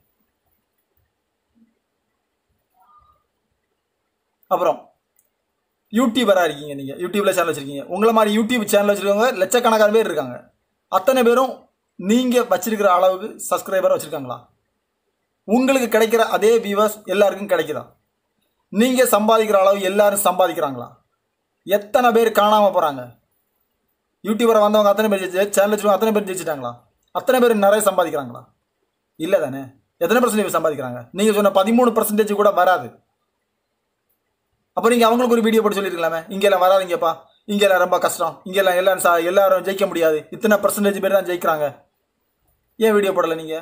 அப்புறம் யூடியூபராக இருக்கீங்க, நீங்கள் யூடியூப்பில் சேனல் வச்சுருக்கீங்க. உங்களை மாதிரி யூடியூப் சேனல் வச்சுருக்கவங்க லட்சக்கணக்கான பேர் இருக்காங்க. அத்தனை பேரும் நீங்கள் வச்சிருக்கிற அளவுக்கு சப்ஸ்கிரைபர் வச்சுருக்காங்களா? உங்களுக்கு கிடைக்கிற அதே வியூவர்ஸ் எல்லாருக்கும் கிடைக்குதா? நீங்கள் சம்பாதிக்கிற அளவு எல்லாரும் சம்பாதிக்கிறாங்களா? எத்தனை பேர் காணாமல் போகிறாங்க? யூடியூபரை வந்தவங்க அத்தனை பேர் ஜெயிச்சு, சேனல் வச்சுருவாங்க அத்தனை பேர் ஜெயிச்சிட்டாங்களா? அத்தனை பேர் நிறைய சம்பாதிக்கிறாங்களா? இல்லை தானே. எத்தனை பர்சன்டேஜ் சம்பாதிக்கிறாங்க? நீங்கள் சொன்ன பதிமூணு பர்சன்டேஜ் கூட வராது. அப்போ நீங்கள் அவங்களுக்கு ஒரு வீடியோ போட்டு சொல்லியிருக்கலாமே, இங்கெல்லாம் வராதிங்கப்பா, இங்கெல்லாம் ரொம்ப கஷ்டம், இங்கெல்லாம் எல்லாரும் சா எல்லாரும் ஜெயிக்க முடியாது, இத்தனை பர்சன்டேஜ் பேர் தான் ஜெயிக்கிறாங்க. ஏன் வீடியோ போடலை நீங்கள்?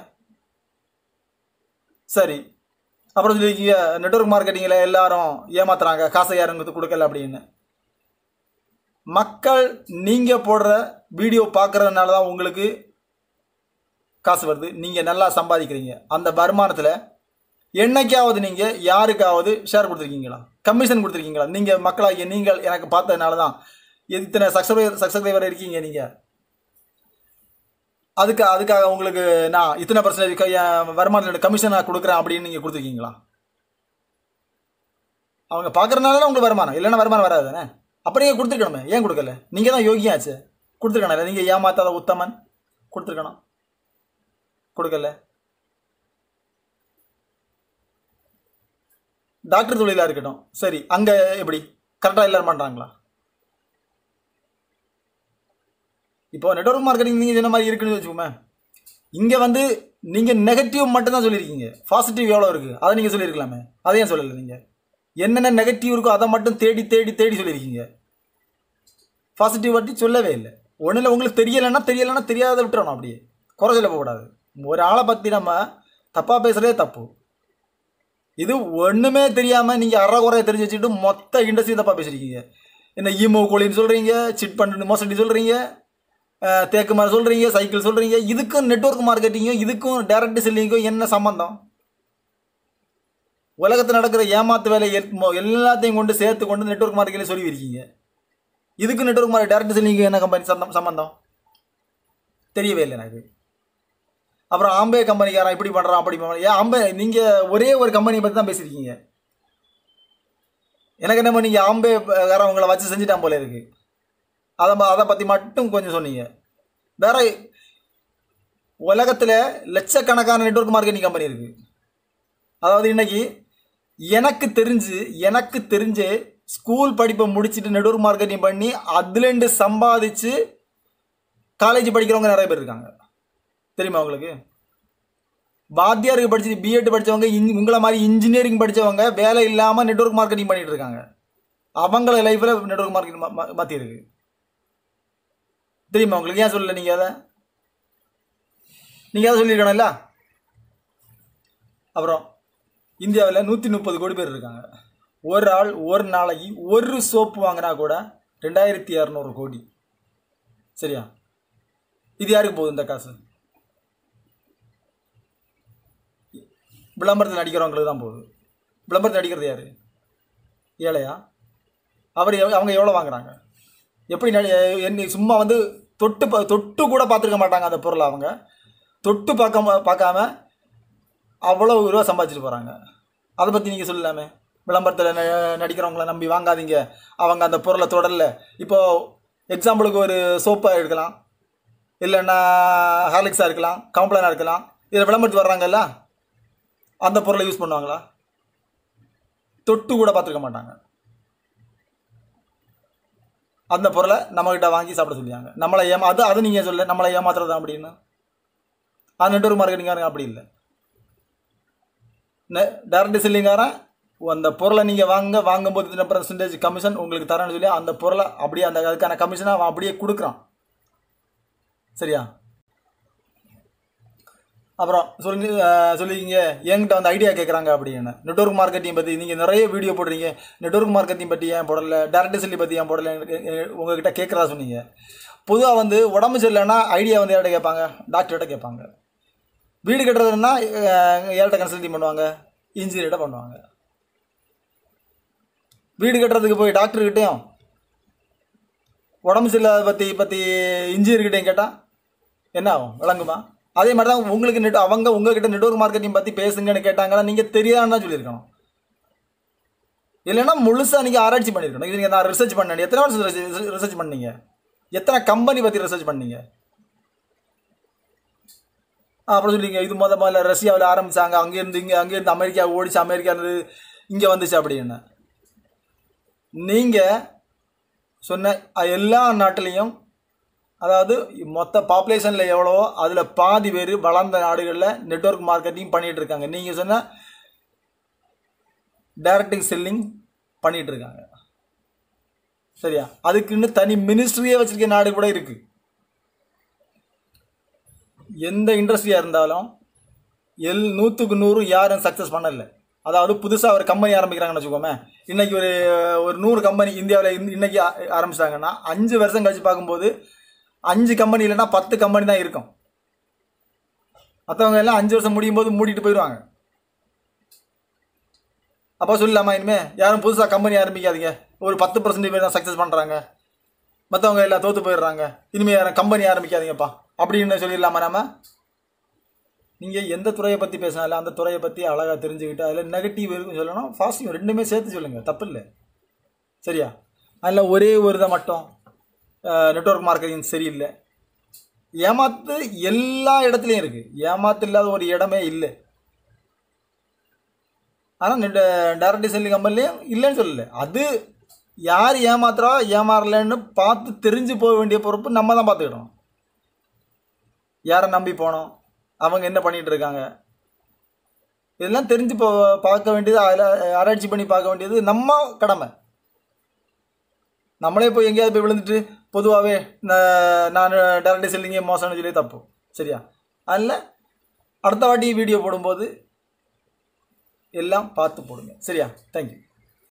சரி, அப்புறம் சொல்லியிருக்கீங்க நெட்வொர்க் மார்க்கெட்டிங்கில் எல்லாரும் ஏமாத்துறாங்க, காசை யாருங்கிறது கொடுக்கல அப்படின்னு. மக்கள் நீங்கள் போடுற வீடியோ பார்க்குறதுனால தான் உங்களுக்கு காசு வருது, நீங்கள் நல்லா சம்பாதிக்கிறீங்க. அந்த வருமானத்தில் என்னைக்காவது நீங்கள் யாருக்காவது ஷேர் கொடுத்துருக்கீங்களா? கமிஷன் கொடுத்துருக்கீங்களா? நீங்கள் மக்களாகிய நீங்கள் எனக்கு பார்த்ததுனால தான் இத்தனை சக்ஸஸ் சக்ஸஸ்கிரைபர் இருக்கீங்க. நீங்கள் அதுக்கு அதுக்காக உங்களுக்கு நான் இத்தனை பர்சன்டேஜ் வருமானத்தோட கமிஷன் நான் கொடுக்குறேன் அப்படின்னு நீங்கள் கொடுத்துருக்கீங்களா? அவங்க பார்க்குறதுனால தான் உங்களுக்கு வருமானம், இல்லைன்னா வருமானம் வராது தானே. அப்போ நீங்கள் கொடுத்துருக்கணுமே, ஏன் கொடுக்கல? நீங்கள் தான் யோகியாச்சு, கொடுத்துருக்கணும். இல்லை நீங்கள் ஏமாத்தாத உத்தமன், கொடுத்துருக்கணும், கொடுக்கல. டாக்டர் தொழிலாக இருக்கட்டும், சரி, அங்கே எப்படி கரெக்டாக எல்லாரும் பண்ணுறாங்களா? இப்போ நெட்வொர்க் மார்க்கெட்டிங் நீங்கள் சொன்ன மாதிரி இருக்குன்னு வச்சுக்கோமே, இங்கே வந்து நீங்கள் நெகட்டிவ் மட்டும்தான் சொல்லியிருக்கீங்க, பாசிட்டிவ் எவ்வளோ இருக்குது அதை நீங்கள் சொல்லியிருக்கலாமே. அதையும் சொல்லலை. நீங்கள் என்னென்ன நெகட்டிவ் இருக்கோ அதை மட்டும் தேடி தேடி தேடி சொல்லியிருக்கீங்க, பாசிட்டிவ் பற்றி சொல்லவே இல்லை. ஒன்றில் உங்களுக்கு தெரியலைன்னா தெரியலைன்னா தெரியாத விட்டுறணும், அப்படியே குறை சொல்ல போகக்கூடாது. ஒரு ஆளை பற்றி நம்ம தப்பாக பேசுகிறதே தப்பு. இது ஒன்றுமே தெரியாமல் நீங்கள் அரை குறைய தெரிஞ்சு வச்சுக்கிட்டு மொத்த இண்டஸ்ட்ரி தப்பாக பேசியிருக்கீங்க. என்ன ஈமோ கோழின்னு சொல்கிறீங்க, சிட் பண்ணு மோசடி சொல்கிறீங்க, தேக்கு மாதிரி சொல்கிறீங்க, சைக்கிள் சொல்கிறீங்க. இதுக்கும் நெட்வொர்க் மார்க்கெட்டிங்கும் இதுக்கும் டைரக்ட் செல்லிங்கும் என்ன சம்பந்தம்? உலகத்தில் நடக்கிற ஏமாத்து வேலை எல்லாத்தையும் கொண்டு சேர்த்து கொண்டு நெட்வொர்க் மார்க்கெட்டில் சொல்லி இருக்கீங்க. இதுக்கு நெட்வொர்க் மார்க்கெட் டைரக்ட் செல்லிங்கு என்ன கம்பெனி சம்பந்தம்? தெரியவே இல்லை எனக்கு. அப்புறம் ஆம்பே கம்பெனிக்காரன் இப்படி பண்ணுறான் அப்படி பண்ணுறான். ஏன் ஆம்பே நீங்கள் ஒரே ஒரு கம்பெனியை பற்றி தான் பேசியிருக்கீங்க. எனக்கு என்னமோ நீங்கள் ஆம்பே காரன் உங்களை வச்சு செஞ்சுட்டான் போல இருக்கு. அதை அதை பற்றி மட்டும் கொஞ்சம் சொன்னீங்க. வேற உலகத்தில் லட்சக்கணக்கான நெட்வொர்க் மார்க்கெட்டிங் கம்பெனி இருக்குது. அதாவது இன்னைக்கு எனக்கு தெரிஞ்சு எனக்கு தெரிஞ்சு ஸ்கூல் படிப்பை முடிச்சுட்டு நெட்வொர்க் மார்க்கெட்டிங் பண்ணி அதுலேருந்து சம்பாதிச்சு காலேஜ் படிக்கிறவங்க நிறைய பேர் இருக்காங்க. தெரியுமா உங்களுக்கு? வாத்தியாருக்கு படிச்சு பிஎட் படித்தவங்க இன் உங்களை மாதிரி இன்ஜினியரிங் படித்தவங்க வேலை இல்லாமல் நெட்வொர்க் மார்க்கெட்டிங் பண்ணிகிட்டு இருக்காங்க. அவங்கள லைஃப்பில் நெட்வொர்க் மார்க்கெட்டிங் மா மாற்றிருக்கு. தெரியுமா உங்களுக்கு? ஏன் சொல்லலை நீங்கள் அதை? நீங்கள் அதை சொல்லியிருக்கணும்ல. அப்புறம் இந்தியாவில் நூற்றி முப்பது கோடி பேர் இருக்காங்க. ஒரு ஆள் ஒரு நாளைக்கு ஒரு சோப்பு வாங்கினா கூட ரெண்டாயிரத்தி இரநூறு கோடி. சரியா? இது யாருக்கு போகுது இந்த காசு? விளம்பரத்தில் நடிக்கிறவங்களுக்கு தான் போகுது. விளம்பரத்தில் நடிக்கிறது யார்? ஏழையா? அவர் அவங்க எவ்வளோ வாங்குறாங்க? எப்படி நடி என்ன சும்மா வந்து தொட்டு தொட்டு கூட பார்த்துருக்க மாட்டாங்க அந்த பொருளை. அவங்க தொட்டு பார்க்க பார்க்காம அவ்வளோ ரூபா சம்பாதிச்சிட்டு போகிறாங்க. அதை பற்றி நீங்கள் சொல்லலாமே. விளம்பரத்தில் ந நடிக்கிறவங்கள நம்பி வாங்காதீங்க, அவங்க அந்த பொருளை தொடரல. இப்போது எக்ஸாம்பிளுக்கு ஒரு சோப்பாக இருக்கலாம், இல்லைன்னா ஹார்லிக்ஸாக இருக்கலாம், காம்ப்ளானாக இருக்கலாம். இதில் விளம்பரத்துக்கு வர்றாங்கல்ல, அந்த பொருளை யூஸ் பண்ணுவாங்களா? தொட்டு கூட பார்த்துருக்க மாட்டாங்க. அந்த பொருளை நம்மக்கிட்ட வாங்கி சாப்பிட சொல்லியாங்க. நம்மளை ஏமா அது அது நீங்கள் சொல்ல நம்மளை ஏமாத்துறதா அப்படின்னு. அது நெட்வொர்க் மார்க்கெட்டிங்காரங்க அப்படி இல்லை. நெ டேரக்ட் செல்லிங்காரன் அந்த பொருளை நீங்கள் வாங்க வாங்கும்போது இத்தனை பர்சன்டேஜ் கமிஷன் உங்களுக்கு தரேன்னு சொல்லி அந்த பொருளை அப்படியே அந்த அதுக்கான கமிஷனை அவன் அப்படியே கொடுக்குறான். சரியா? அப்புறம் சொல்லி சொல்லிக்கிங்க என்கிட்ட வந்து ஐடியா கேட்குறாங்க அப்படின்னு. நெட்வொர்க் மார்க்கெட்டிங் பற்றி நீங்கள் நிறைய வீடியோ போடுறீங்க, நெட்வொர்க் மார்க்கெட்டிங் பற்றி ஏன் போடலை, டேரக்ட் செல்லி பற்றி ஏன் போடலை உங்கள்கிட்ட கேட்குறா சொன்னீங்க. பொதுவாக வந்து உடம்பு சரியில்லைன்னா ஐடியா வந்து யார்கிட்ட கேட்பாங்க? டாக்டர்கிட்ட கேட்பாங்க. வீடு கட்டுறதுன்னா யார்கிட்ட கன்சல்டிங் பண்ணுவாங்க? இன்ஜினியர்கிட்ட பண்ணுவாங்க. வீடு கட்டுறதுக்கு போய் டாக்டர்கிட்டையும் உடம்பு சரியில்லாத பற்றி பற்றி இன்ஜினியர்கிட்டையும் கேட்டால் என்ன ஆகும்? விளங்குமா? அதே மாதிரி தான் உங்களுக்கு நெட் அவங்க உங்ககிட்ட நெட்வொர்க் மார்க்கெட்டிங் பற்றி பேசுங்கன்னு கேட்டாங்கன்னா நீங்கள் தெரியாதுன்னு சொல்லியிருக்கணும். இல்லைன்னா முழுசாக நீங்கள் ஆராய்ச்சி பண்ணியிருக்கணும். இது நீங்கள் நான் ரிசர்ச் பண்ணேன். எத்தனை வருஷம் ரிசர்ச் பண்ணீங்க? எத்தனை கம்பெனி பற்றி ரிசர்ச் பண்ணீங்க? அப்புறம் சொல்லிங்க இது மொதல் முதல்ல ரஷ்யாவில் ஆரம்பித்தாங்க, அங்கேருந்து இங்கே அங்கேருந்து அமெரிக்கா ஓடிச்சு, அமெரிக்கா இருந்து இங்கே வந்துச்சு அப்படின்னு. நீங்கள் சொன்ன எல்லா நாட்டிலையும், அதாவது மொத்த பாப்புலேஷனில் எவ்வளவோ அதில் பாதி பேர் வளர்ந்த நாடுகளில் நெட்வொர்க் மார்க்கெட்டிங் பண்ணிகிட்டு இருக்காங்க. நீங்கள் சொன்ன டைரக்டிங் செல்லிங் பண்ணிகிட்டு இருக்காங்க. சரியா? அதுக்குன்னு தனி மினிஸ்ட்ரியே வச்சுருக்க நாடு கூட இருக்குது. எந்த இண்டஸ்ட்ரியாக இருந்தாலும் எல் நூற்றுக்கு நூறு யாரும் சக்ஸஸ் பண்ணலை. அதாவது புதுசாக ஒரு கம்பெனி ஆரம்பிக்கிறாங்கன்னு வச்சுக்கோமே. இன்றைக்கி ஒரு ஒரு நூறு கம்பெனி இந்தியாவில் இன்றைக்கி ஆரம்பிச்சிட்டாங்கன்னா அஞ்சு வருஷம் கழிச்சு பார்க்கும்போது அஞ்சு கம்பெனி இல்லைன்னா பத்து கம்பெனி தான் இருக்கும். மற்றவங்க எல்லாம் அஞ்சு வருஷம் முடியும் போது மூடிட்டு போயிடுவாங்க. அப்போ சொல்லலாமா? இனிமேல் யாரும் புதுசாக கம்பெனி ஆரம்பிக்காதீங்க, ஒரு பத்து பர்சன்டேஜ் பேர் தான் சக்ஸஸ் பண்ணுறாங்க, மற்றவங்க எல்லாம் தோற்று போயிடுறாங்க, இனிமேல் யாரும் கம்பெனி ஆரம்பிக்காதீங்கப்பா அப்படின்னு சொல்லிடலாமா? நாம நீங்கள் எந்த துறையை பற்றி பேசினாலும் அந்த துறையை பற்றி அழகாக தெரிஞ்சுக்கிட்டு அதில் நெகட்டிவ் இருக்கும் சொல்லணும், பாசிட்டிவ் ரெண்டுமே சேர்த்து சொல்லுங்கள், தப்பு இல்லை. சரியா? அதில் ஒரே ஒரு இதை மட்டும் நெட்வொர்க் மார்க்கெட்டிங் சரியில்லை, ஏமாத்து எல்லா இடத்துலையும் இருக்குது, ஏமாத்து இல்லாத ஒரு இடமே இல்லை. ஆனால் நெட் டைரக்ட் செல்லிங் கம்பெனிலையும் இல்லைன்னு சொல்லலை. அது யார் ஏமாத்துறா ஏமாறலன்னு பார்த்து தெரிஞ்சு போக வேண்டிய பொறுப்பு நம்ம தான் பார்த்துக்கிட்டோம். யாரை நம்பி போனோம், அவங்க என்ன பண்ணிகிட்டு இருக்காங்க, இதெல்லாம் தெரிஞ்சு போ பார்க்க வேண்டியது, அதில் ஆராய்ச்சி பண்ணி பார்க்க வேண்டியது நம்ம கடமை. நம்மளே போய் எங்கேயாவது போய் விழுந்துட்டு பொதுவாகவே நான் டைரக்ட் செல்லிங்கே மோசம்னு சொல்லி தப்பு. சரியா? அதில் அடுத்த வாட்டி வீடியோ போடும்போது எல்லாம் பார்த்து போடுங்க. சரியா? தேங்க்யூ.